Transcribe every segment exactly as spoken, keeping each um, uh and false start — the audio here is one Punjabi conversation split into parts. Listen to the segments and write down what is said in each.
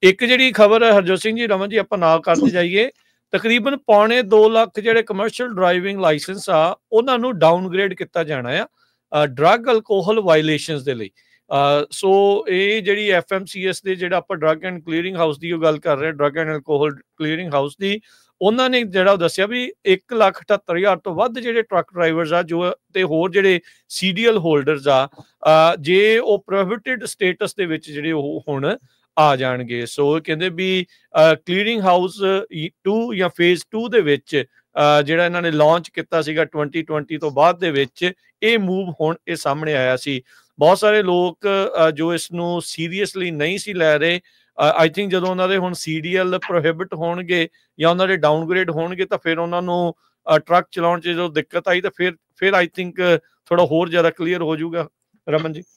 एक जिहड़ी खबर हरजोत सिंह जी रमन जी आपां नाल करते जाइए, तकरीबन पौने दो लख जिहड़े कमर्शियल ड्राइविंग लाइसेंस आ उन्हां नूं डाउनग्रेड किया जाना आ ड्रग अल्कोहल वायलेशनस दे लई। सो ये जिहड़ी एफ एम सी एस दे जिहड़ा आपां ड्रग एंड क्लीयरिंग हाउस की गल कर रहे हैं, drug and alcohol clearing house की, ਉਹਨਾਂ ਨੇ ਜਿਹੜਾ ਦੱਸਿਆ ਵੀ एक ਲੱਖ अठहत्तर हज़ार ਤੋਂ ਵੱਧ ਜਿਹੜੇ ਟਰੱਕ ਡਰਾਈਵਰਸ ਆ ਜੋ ਤੇ ਹੋਰ ਜਿਹੜੇ ਸੀਡੀਐਲ ਹੋਲਡਰਸ ਆ ਜੇ ਉਹ ਪ੍ਰੋਹਿਬਿਟਡ ਸਟੇਟਸ ਦੇ ਵਿੱਚ ਜਿਹੜੇ ਉਹ ਹੁਣ ਆ ਜਾਣਗੇ। ਸੋ ਕਹਿੰਦੇ ਵੀ ਕਲੀਅਰਿੰਗ ਹਾਊਸ ਟੂ ਜਾਂ ਫੇਜ਼ ਟੂ ਦੇ ਵਿੱਚ ਜਿਹੜਾ ਇਹਨਾਂ ਨੇ ਲਾਂਚ ਕੀਤਾ ਸੀਗਾ ट्वेंटी ट्वेंटी ਤੋਂ ਬਾਅਦ ਦੇ ਵਿੱਚ ਇਹ ਮੂਵ ਹੁਣ ਇਹ ਸਾਹਮਣੇ ਆਇਆ ਸੀ। ਬਹੁਤ ਸਾਰੇ ਲੋਕ ਜੋ ਇਸ ਨੂੰ ਸੀਰੀਅਸਲੀ ਨਹੀਂ ਸੀ ਲੈ ਰਹੇ, आई थिंक जो उन्होंने हुण सी डी एल प्रोहिबिट होणगे या उन्होंने डाउनग्रेड होणगे तो फिर उन्होंने ट्रक चलाउण च जो दिक्कत आई तो फिर फिर आई थिंक थोड़ा होर ज़्यादा क्लीयर हो जाऊगा। रमन जी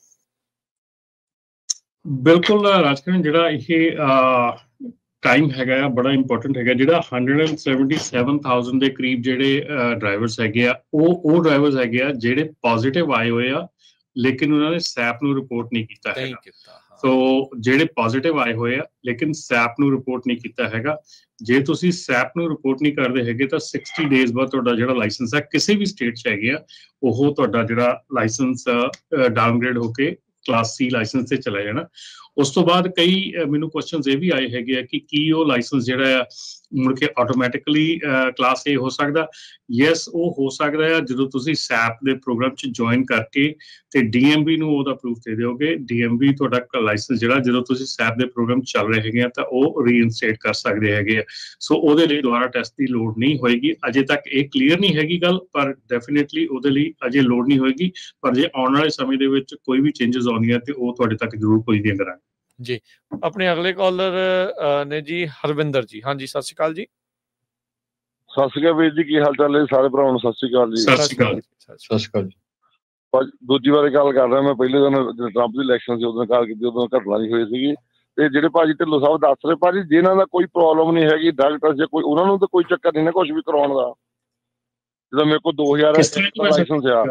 बिल्कुल राजकरण जिहड़ा ये टाइम हैगा बड़ा इंपॉर्टेंट हैगा, जिहड़ा hundred and seventy seven thousand के करीब जिहड़े ड्राइवर्स हैगे आ वो ड्राइवर्स हैगे आ जिहड़े पॉजिटिव आए हुए आ लेकिन उन्होंने सैप नूं रिपोर्ट नहीं कीता हैगा। सो ਜਿਹੜੇ ਪੋਜ਼ਿਟਿਵ ਆਏ ਹੋਏ ਆ ਲੇਕਿਨ ਸੈਪ ਨੂੰ ਰਿਪੋਰਟ ਨਹੀਂ ਕੀਤਾ ਹੈਗਾ, ਜੇ ਤੁਸੀਂ ਸੈਪ ਨੂੰ ਰਿਪੋਰਟ ਨਹੀਂ ਕਰਦੇ ਹੈਗੇ ਤਾਂ ਸਿਕਸਟੀ ਡੇਜ਼ ਬਾਅਦ ਤੁਹਾਡਾ ਜਿਹੜਾ ਲਾਇਸੈਂਸ ਹੈ ਕਿਸੇ ਵੀ ਸਟੇਟ 'ਚ ਹੈਗੇ ਆ ਉਹ ਤੁਹਾਡਾ ਜਿਹੜਾ ਲਾਇਸੈਂਸ ਡਾਊਨਗ੍ਰੇਡ ਹੋ ਕੇ ਕਲਾਸ ਸੀ ਲਾਇਸੈਂਸ ਤੇ ਚਲਾ ਜਾਣਾ। ਉਸ ਤੋਂ ਬਾਅਦ ਕਈ ਮੈਨੂੰ ਕੁਐਸਚਨਸ ਇਹ ਵੀ ਆਏ ਹੈਗੇ ਆ ਕਿ ਕੀ ਉਹ ਲਾਇਸੈਂਸ ਜਿਹੜਾ ਆ ਮੁੜ ਕੇ ਆਟੋਮੈਟਿਕਲੀ ਕਲਾਸ ਏ ਹੋ ਸਕਦਾ? ਯੈਸ ਉਹ ਹੋ ਸਕਦਾ ਆ ਜਦੋਂ ਤੁਸੀਂ ਸੈਪ ਦੇ ਪ੍ਰੋਗਰਾਮ 'ਚ ਜੁਆਇਨ ਕਰਕੇ ਤੇ ਡੀਐਮਬੀ ਨੂੰ ਉਹਦਾ ਪ੍ਰੂਫ ਦੇ ਦਿਓਗੇ। ਡੀਐਮਬੀ ਤੁਹਾਡਾ ਲਾਇਸੈਂਸ ਜਿਹੜਾ ਜਦੋਂ ਤੁਸੀਂ ਸੈਪ ਦੇ ਪ੍ਰੋਗਰਾਮ ਚੱਲ ਰਹੇ ਹੈਗੇ ਆ ਤਾਂ ਉਹ ਰੀਇਨਸਟੇਟ ਕਰ ਸਕਦੇ ਹੈਗੇ ਆ। ਸੋ ਉਹਦੇ ਲਈ ਦੁਬਾਰਾ ਟੈਸਟ ਦੀ ਲੋੜ ਨਹੀਂ ਹੋਏਗੀ। ਅਜੇ ਤੱਕ ਇਹ ਕਲੀਅਰ ਨਹੀਂ ਹੈਗੀ ਗੱਲ, ਪਰ ਡੈਫੀਨੇਟਲੀ ਉਹਦੇ ਲਈ ਅਜੇ ਲੋੜ ਨਹੀਂ ਹੋਏਗੀ। ਪਰ ਜੇ ਆਉਣ ਵਾਲੇ ਸਮੇਂ ਦੇ ਵਿੱਚ ਕੋਈ ਵੀ ਚੇਂਜਸ ਆਉਂਦੀਆਂ ਤੇ ਉਹ ਤੁਹਾਡੇ ਤੱਕ ਜ਼ਰੂਰ ਪਹੁੰਚਦੀਆਂ ਕਰਾਂਗੇ। जी अपने अगले कॉलर ने जी हरविंदर जी। हाँ जी सत श्री अकाल जी। सत श्री अकाल वीर जी, की हाल चाल है सारे भरावां नूं? सत श्री अकाल जी। सत श्री अकाल सत श्री अकाल जी। दूजी बार गल कर रहा मैं, पहले दिन ट्रंप की इलैक्शन से उदों गल की उदों घटना नहीं हुई सीगी ते जिहड़े भाजी ढिल्लों साहब दस रहे भाजी जिन्हां दा कोई प्रॉब्लम नहीं हैगी ड्रग टेस्ट या कोई उन्हां नूं तां कोई चक्कर नहीं ना कुछ भी कराउण दा। जिद्दां मेरे कोल दो हज़ार लाइसेंस आ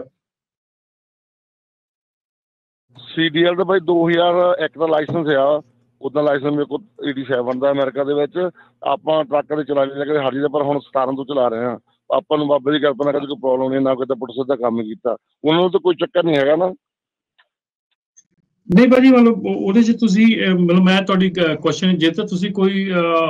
सी डी एल का भाई दो हज़ार एक का लाइसेंस आ, उदा लाइसेंस मेरे को एटी सैवन का अमेरिका के आप ट्रक के चला नहीं लगे हारी पर हम सतारह तो चला रहे हैं। ਆਪਾਂ ਨੂੰ ਬਾਬੇ ਦੀ ਕਿਰਪਾ ਨਾਲ ਕਦੇ ਕੋਈ ਪ੍ਰੋਬਲਮ ਨਹੀਂ, ਨਾ ਕਿਤੇ ਪੁਲਿਸ ਦਾ ਕੰਮ ਕੀਤਾ, ਉਹਨਾਂ ਨੂੰ ਤਾਂ ਕੋਈ ਚੱਕਰ ਨਹੀਂ ਹੈਗਾ ਨਾ। ਨਹੀਂ ਭਾਜੀ ਮਤਲਬ ਉਹਦੇ 'ਚ ਤੁਸੀਂ ਮਤਲਬ ਮੈਂ ਤੁਹਾਡੀ ਕੁਐਸਚਨ ਜੇ ਤਾਂ ਤੁਸੀਂ ਕੋਈ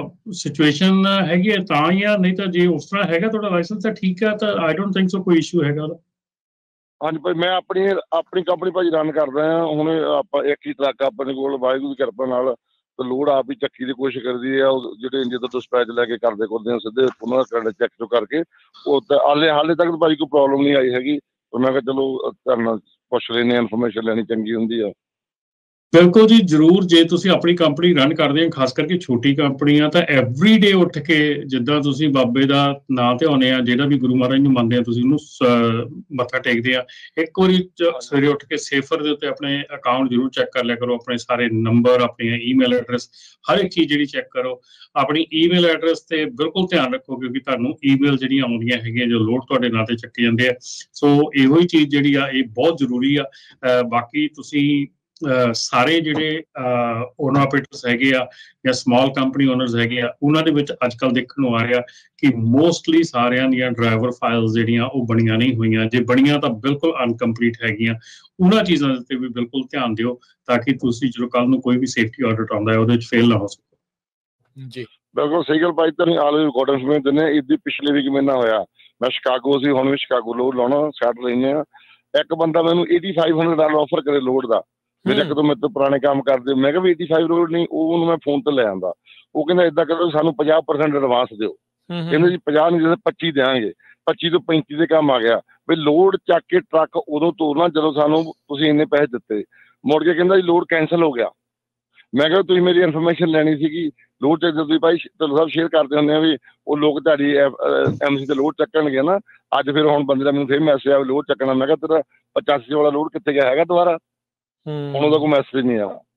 ਸਿਚੁਏਸ਼ਨ ਹੈਗੀ ਹੈ ਤਾਂ ਜਾਂ ਨਹੀਂ ਤਾਂ ਜੇ ਉਸ ਤਰ੍ਹਾਂ ਹੈਗਾ ਤੁਹਾਡਾ ਲਾਇਸੈਂਸ ਤਾਂ ਠੀਕ ਹੈ ਤਾਂ ਆਈ ਡੋਂਟ ਥਿੰਕ ਸੋ ਕੋਈ ਇਸ਼ੂ ਹੈਗਾ ਉਹਦਾ। ਹਾਂਜੀ ਭਾਈ ਮੈਂ ਆਪਣੀ ਆਪਣੀ ਕੰਪਨੀ ਭਾਜੀ ਰਨ ਕਰਦਾ ਹਾਂ। ਹੁਣ ਆਪਾਂ ਇੱਕ ਹੀ ਟਰੱਕ ਆਪਣੇ ਕੋਲ ਵਾਹਿਗੁਰੂ ਦੀ ਕਿਰਪਾ ਨਾਲ ਤੇ ਲੋਡ ਆਪ ਹੀ ਚੱਕੀ ਦੀ ਕੋਸ਼ਿਸ਼ ਕਰਦੀ ਆ। ਉਹ ਜਿਹੜੇ ਇੰਜਨ ਤੋਂ ਡਿਸਪੈਚ ਲੈ ਕੇ ਕਰਦੇ ਕਰਦੇ ਆ ਸਿੱਧੇ ਉਹਨਾਂ ਦਾ ਚੈੱਕ ਚੁੱਕ ਕਰਕੇ ਉਹ ਤਾਂ ਹਾਲੇ ਹਾਲੇ ਤੱਕ ਭਾਜੀ ਕੋਈ ਪ੍ਰੋਬਲਮ ਨਹੀਂ ਆਈ ਹੈਗੀ। ਉਹਨਾਂ ਕਾ ਚਲੋ ਤੁਹਾਨੂੰ ਪੁੱਛ ਲੈਂਦੇ ਇਨਫੋਰਮੇਸ਼ਨ ਲੈਣੀ ਚੰਗੀ ਹੁੰਦੀ ਆ। ਬਿਲਕੁਲ ਜੀ ਜ਼ਰੂਰ। ਜੇ ਤੁਸੀਂ ਆਪਣੀ ਕੰਪਨੀ ਰਨ ਕਰਦੇ ਹੋ ਖਾਸ ਕਰਕੇ ਛੋਟੀ ਕੰਪਨੀਆਂ ਤਾਂ ਐਵਰੀ ਡੇ ਉੱਠ ਕੇ ਜਿੱਦਾਂ ਤੁਸੀਂ ਬਾਬੇ ਦਾ ਨਾਂ ਧਿਆਉਂਦੇ ਆ, ਜਿਹੜਾ ਵੀ ਗੁਰੂ ਮਹਾਰਾਜ ਨੂੰ ਮੰਨਦੇ ਆ ਤੁਸੀਂ ਉਹਨੂੰ ਮੱਥਾ ਟੇਕਦੇ ਆ, ਇੱਕ ਵਾਰੀ ਸਵੇਰੇ ਉੱਠ ਕੇ ਸੇਫਰ ਦੇ ਉੱਤੇ ਆਪਣੇ ਅਕਾਊਂਟ ਜ਼ਰੂਰ ਚੈੱਕ ਕਰ ਲਿਆ ਕਰੋ। ਆਪਣੇ ਸਾਰੇ ਨੰਬਰ, ਆਪਣੀਆਂ ਈਮੇਲ ਐਡਰੈਸ, ਹਰ ਇੱਕ ਚੀਜ਼ ਜਿਹੜੀ ਚੈੱਕ ਕਰੋ। ਆਪਣੀ ਈਮੇਲ ਐਡਰੈਸ ਤੇ ਬਿਲਕੁਲ ਧਿਆਨ ਰੱਖੋ ਕਿਉਂਕਿ ਤੁਹਾਨੂੰ ਈਮੇਲ ਜਿਹੜੀਆਂ ਆਉਂਦੀਆਂ ਹੈਗੀਆਂ ਜੋ ਲੋਡ ਤੁਹਾਡੇ ਨਾਂ ਤੇ ਚੱਕੇ ਜਾਂਦੇ ਆ। ਸੋ ਇਹੋ ਹੀ ਚੀਜ਼ ਜਿਹੜੀ ਆ ਇਹ ਬਹੁਤ ਜ਼ਰੂਰੀ ਆ। ਬਾਕੀ ਤੁਸੀਂ ਸਾਰੇ ਜਿਹੜੇ ਓਨਰ ਆਪਰੇਟਰਸ ਹੈਗੇ ਆ ਜਾਂ ਸਮਾਲ ਕੰਪਨੀ ਓਨਰਸ ਹੈਗੇ ਆ ਉਹਨਾਂ ਦੇ ਵਿੱਚ ਅੱਜ ਕੱਲ੍ਹ ਦੇਖਣ ਨੂੰ ਆ ਰਿਹਾ ਕਿ ਮੋਸਟਲੀ ਸਾਰਿਆਂ ਦੀਆਂ ਡਰਾਈਵਰ ਫਾਈਲਸ ਜਿਹੜੀਆਂ ਉਹ ਬਣੀਆਂ ਨਹੀਂ ਹੋਈਆਂ। ਜੇ ਬਣੀਆਂ ਤਾਂ ਬਿਲਕੁਲ ਅਨਕੰਪਲੀਟ ਹੈਗੀਆਂ। ਉਹਨਾਂ ਚੀਜ਼ਾਂ ਦੇ ਉੱਤੇ ਵੀ ਬਿਲਕੁਲ ਧਿਆਨ ਦਿਓ ਤਾਂ ਕਿ ਤੁਸੀਂ ਜਦੋਂ ਕੱਲ੍ਹ ਨੂੰ ਕੋਈ ਵੀ ਸੇਫਟੀ ਆਡਿਟ ਆਉਂਦਾ ਹੈ ਉਹਦੇ ਵਿੱਚ ਫੇਲ ਨਾ ਹੋ ਸਕੋ। ਜੀ ਬਿਲਕੁਲ ਸਹੀ ਗੱਲ ਭਾਈ। ਤਾਂ ਆਲ ਰਿਕਾਰਡਿੰਗ ਸਮੇਂ ਦਿੰਦੇ ਇਹਦੀ ਪਿਛਲੇ ਵੀਕ ਮਹੀਨਾ ਹੋਇਆ ਮੈਂ ਸ਼ਿਕਾਗੋ ਸੀ, ਹੁਣ ਵੀ ਸ਼ਿਕਾਗੋ ਲੋਡ ਲਾਉਣਾ ਸੈਟ ਲੈਂਦੇ ਆ। ਇੱਕ ਬੰਦਾ ਮੈਨੂੰ eighty five hundred dollar offer ਕਰੇ ਲੋਡ ਦਾ। ਮੇਰੇ ਇੱਕ ਤੋਂ ਮੇਰੇ ਤੋਂ ਪੁਰਾਣੇ ਕੰਮ ਕਰਦੇ ਮੈਂ ਕਿਹਾ ਵੀ ਏਟੀ ਫਾਈਵ ਰੋਡ ਨਹੀਂ, ਉਹਨੂੰ ਮੈਂ ਫੋਨ ਤੇ ਲੈ ਆਂਦਾ। ਉਹ ਕਹਿੰਦਾ ਏਦਾਂ ਕਰੋ ਸਾਨੂੰ ਪੰਜਾਹ ਪਰਸੈਂਟ ਐਡਵਾਂਸ ਦਿਓ। ਕਹਿੰਦੇ ਜੀ ਪੰਜਾਹ ਨਹੀਂ ਦਿੰਦੇ ਪੱਚੀ ਦਿਆਂਗੇ। ਪੱਚੀ ਤੋਂ ਪੈਂਤੀ ਦੇ ਕੰਮ ਆ ਗਿਆ ਵੀ ਲੋਡ ਚੱਕ ਕੇ ਟਰੱਕ ਉਦੋਂ ਤੋਰਨਾ ਜਦੋਂ ਸਾਨੂੰ ਤੁਸੀਂ ਇੰਨੇ ਪੈਸੇ ਦਿੱਤੇ। ਮੁੜ ਕੇ ਕਹਿੰਦਾ ਜੀ ਲੋਡ ਕੈਂਸਲ ਹੋ ਗਿਆ। ਮੈਂ ਕਿਹਾ ਤੁਸੀਂ ਮੇਰੀ ਇਨਫੋਰਮੇਸ਼ਨ ਲੈਣੀ ਸੀਗੀ। ਲੋਡ ਚੱਕ ਤੁਸੀਂ ਭਾਈ ਢਿੱਲੋਂ ਸਾਹਿਬ ਸ਼ੇਅਰ ਕਰਦੇ ਹੁੰਦੇ ਆ ਵੀ ਉਹ ਲੋਕ ਤੁਹਾਡੀ ਐਮ ਸੀ ਤੇ ਲੋਡ ਚੱਕਣਗੇ ਨਾ। ਅੱਜ ਫਿਰ ਹੁਣ ਬੰਦੇ ਦਾ ਮੈਨੂੰ ਫਿਰ ਮੈਸੇਜ ਆਇਆ ਲੋਡ ਚੱਕਣਾ। ਮੈਂ ਕਿਹਾ ਤੇਰਾ ਪਚਾਸੀ ਵਾਲਾ ਲੋਡ ਕਿੱਥੇ ਗਿਆ ਹੈਗਾ ਦੁਬਾਰਾ? ਹੁਣ ਉਹਦਾ ਕੋਈ ਮੈਸੇਜ ਨਹੀਂ ਆਇਆ।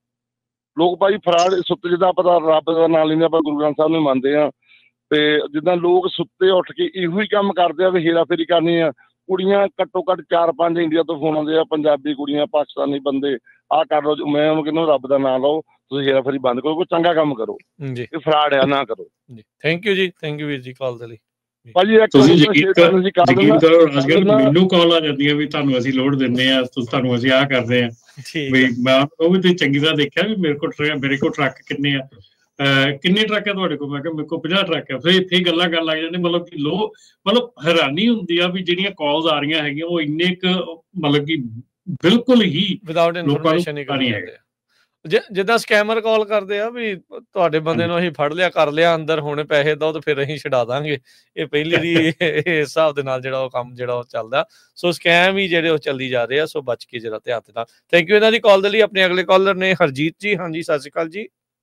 ਲੋਕ ਭਾਈ ਫਰਾਡ ਸੁੱਤੇ ਜਿੱਦਾਂ ਪਤਾ ਰੱਬ ਦਾ ਨਾਂ ਲੈਂਦੇ ਆਪਾਂ ਗੁਰੂ ਗ੍ਰੰਥ ਸਾਹਿਬ ਨੂੰ ਮੰਨਦੇ ਆ ਤੇ ਜਿੱਦਾਂ ਲੋਕ ਸੁੱਤੇ ਉੱਠ ਕੇ ਇਹੋ ਹੀ ਕੰਮ ਕਰਦੇ ਆ ਵੀ ਹੇਰਾ ਫੇਰੀ ਕਰਨੀ ਆ। ਕੁੜੀਆਂ ਘੱਟੋ ਘੱਟ ਚਾਰ ਪੰਜ ਇੰਡੀਆ ਤੋਂ ਫੋਨ ਆਉਂਦੇ ਆ, ਪੰਜਾਬੀ ਕੁੜੀਆਂ, ਪਾਕਿਸਤਾਨੀ ਬੰਦੇ ਆਹ ਕਰ ਲਓ। ਮੈਂ ਉਹਨੂੰ ਕਹਿੰਦਾ ਰੱਬ ਦਾ ਨਾਂ ਲਓ ਤੁਸੀਂ ਹੇਰਾਫੇਰੀ ਬੰਦ ਕਰੋ, ਕੋਈ ਚੰਗਾ ਕੰਮ ਕਰੋ, ਜੀ ਇਹ ਫਰਾਡ ਹੈ, ਨਾ ਕਰੋ ਜੀ। ਥੈਂਕ ਯੂ ਜੀ, ਥੈਂਕ ਯੂ ਵੀਰ ਜੀ ਕਾਲ ਦੇ ਲਈ। ਭਾਜੀ ਇੱਕ ਤੁਸੀਂ ਹੋਰ ਮੈਂ ਯਕੀਨ ਸ਼ੇਅਰ ਕਰ ਕਰਨਾ ਸੀ ਕੱਲ੍ਹ ਯਕੀਨ ਨਾ ਕਰੋ ਰਾਜਗੜ੍ਹ, ਕੱਲ੍ਹ ਨਾ ਮੈਨੂੰ ਕਾਲ ਆ ਜਾਂਦੀਆਂ ਵੀ ਤੁਹਾਨੂੰ ਅਸੀਂ ਲੋਡ ਦਿੰਦੇ ਆ, ਤੁਸੀਂ ਤੁਹਾਨੂੰ ਅਸੀਂ ਆਹ ਕਰਦੇ ਆ ਠੀਕ ਵੀ ਹੈ ਮੈਂ ਉਹ ਵੀ ਤੁਸੀਂ ਚੰਗੀ ਤਰ੍ਹਾਂ ਦੇਖਿਆ ਵੀ ਮੇਰੇ ਕੋਲ ਟਰੱਕ ਮੇਰੇ ਕੋਲ ਟਰੱਕ ਕਿੰਨੇ ਆ, ਅਹ ਕਿੰਨੇ ਟਰੱਕ ਆ ਤੁਹਾਡੇ ਕੋਲ, ਮੈਂ ਕਿਹਾ ਮੇਰੇ ਕੋਲ ਪੰਜਾਹ ਟਰੱਕ ਆ। ਫਿਰ ਇੱਥੇ ਗੱਲਾਂ ਕਰਨ ਲੱਗ ਜਾਂਦੇ, ਮਤਲਬ ਕਿ ਲੋ ਮਤਲਬ ਹੈਰਾਨੀ ਹੁੰਦੀ ਆ ਵੀ ਜਿਹੜੀਆਂ ਕਾਲਸ ਆ ਰਹੀਆਂ ਹੈਗੀਆਂ ਉਹ ਇੰਨੇ ਕੁ ਮਤਲਬ ਕਿ ਬਿਲਕੁਲ ਹੀ ਵਿਦਆਊਟ ਲੋਕਾਂ ਨੂੰ ਇਨਫੋਰਮੇਸ਼ਨ ਹੀ ਪਤਾ ਨਹੀਂ ਕਰਦੇ ਹੈਗਾ। ਆ। ਜਿ- ਜਿੱਦਾਂ ਸਕੈਮਰ ਕਾਲ ਕਰਦੇ ਆ ਵੀ ਤੁਹਾਡੇ ਬੰਦੇ ਨੂੰ ਅਸੀਂ ਫੜ ਲਿਆ, ਕਰ ਲਿਆ ਅੰਦਰ, ਹੁਣ ਪੈਸੇ ਦਿਓ ਤੇ ਫਿਰ ਅਸੀਂ ਛਡਾ ਦਾਂਗੇ। ਇਹ ਪਹਿਲੀ ਦੀ ਇਸ ਹਿਸਾਬ ਦੇ ਨਾਲ ਜਿਹੜਾ ਉਹ ਕੰਮ ਜਿਹੜਾ ਉਹ ਚੱਲਦਾ। ਸੋ ਸਕੈਮ ਹੀ ਜਿਹੜੇ ਉਹ ਚੱਲੀ ਜਾ ਰਹੇ ਆ, ਸੋ ਬਚ ਕੇ ਜਿਹੜਾ ਧਿਆਨ ਨਾਲ। ਥੈਂਕ ਯੂ ਇਹਨਾਂ ਦੀ ਕਾਲ ਦੇ ਲਈ। ਆਪਣੇ ਅਗਲੇ ਕਾਲਰ ਨੇ ਹਰਜੀਤ ਜੀ। ਹਾਂਜੀ ਸਤਿ ਸ਼੍ਰੀ ਅਕਾਲ ਜੀ।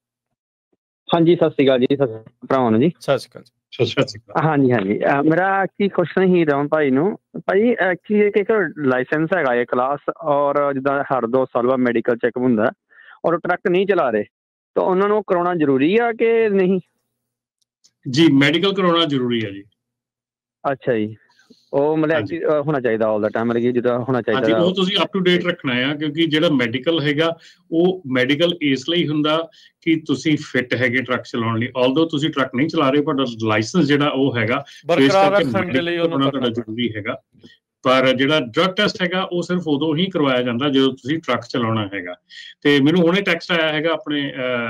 ਹਾਂਜੀ ਸਤਿ ਸ਼੍ਰੀ ਅਕਾਲ ਜੀ, ਸਤਿ ਭਰਾਵਾਂ ਨੂੰ ਜੀ। ਸਤਿ ਸ਼੍ਰੀ ਅਕਾਲ ਜੀ। ਸਤਿ ਸ਼੍ਰੀ ਅਕਾਲ। ਹਾਂਜੀ ਹਾਂਜੀ ਅਹ ਮੇਰਾ ਐਕਚੁਅਲੀ ਕੁਐਸਚਨ ਹੀ ਰਮਨ ਭਾਈ ਨੂੰ। ਭਾਈ ਐਕਚੁਅਲੀ ਇੱਕ ਲਾਇਸੈਂਸ ਹੈਗਾ ਇਹ ਕਲਾਸ, ਔਰ ਜਿੱਦਾਂ ਹਰ ਦੋ ਸਾਲ ਬਾਅਦ ਮੈਡੀਕਲ ਚੈੱਕਅਪ ਹੁੰਦਾ, ਔਰ ਟਰੱਕ ਨਹੀਂ ਚਲਾ ਰਹੇ, ਤਾਂ ਉਹਨਾਂ ਨੂੰ ਕਰਾਉਣਾ ਜ਼ਰੂਰੀ ਆ ਕਿ ਨਹੀਂ? ਜੀ ਮੈਡੀਕਲ ਕਰਾਉਣਾ ਜ਼ਰੂਰੀ ਹੈ ਜੀ। ਅੱਛਾ ਜੀ, ਉਹ ਮਤਲਬ ਹਾਂਜੀ। ਐਕਚੁਅਲੀ ਹੋਣਾ ਚਾਹੀਦਾ ਆਲ ਦਾ ਟਾਈਮ, ਮਤਲਬ ਕਿ ਜਿੱਦਾਂ ਹੋਣਾ ਹਾਂਜੀ ਚਾਹੀਦਾ। ਉਹ ਤੁਸੀਂ ਅਪ ਟੂ ਡੇਟ ਰੱਖਣਾ ਆ, ਕਿਉਂਕਿ ਜਿਹੜਾ ਮੈਡੀਕਲ ਹੈਗਾ ਉਹ ਮੈਡੀਕਲ ਇਸ ਲਈ ਹੁੰਦਾ ਕਿ ਤੁਸੀਂ ਫਿੱਟ ਹੈਗੇ ਟਰੱਕ ਚਲਾਉਣ ਲਈ। ਆਲਦੋ ਤੁਸੀਂ ਟਰੱਕ ਨਹੀਂ ਚਲਾ ਰਹੇ, ਤੁਹਾਡਾ ਲਾਇਸੈਂਸ ਜਿਹੜਾ ਉਹ ਹੈਗਾ, ਸੋ ਇਸ ਬਰਕਰਾਰ ਕਰਕੇ ਰੱਖਣ ਦੇ ਲਈ ਮੈਡੀਕਲ ਉਹਨੂੰ ਹੋਣਾ ਕਰਨਾ ਤੁਹਾਡਾ ਜ਼ਰੂਰੀ ਹੈਗਾ। ਪਰ ਜਿਹੜਾ ਡਰਗ ਟੈਸਟ ਹੈਗਾ ਉਹ ਸਿਰਫ ਉਦੋਂ ਹੀ ਕਰਵਾਇਆ ਜਾਂਦਾ ਜਦੋਂ ਤੁਸੀਂ ਟਰੱਕ ਚਲਾਉਣਾ ਹੈਗਾ। ਤੇ ਮੈਨੂੰ ਹੁਣੇ ਟੈਕਸਟ ਆਇਆ ਹੈਗਾ ਆਪਣੇ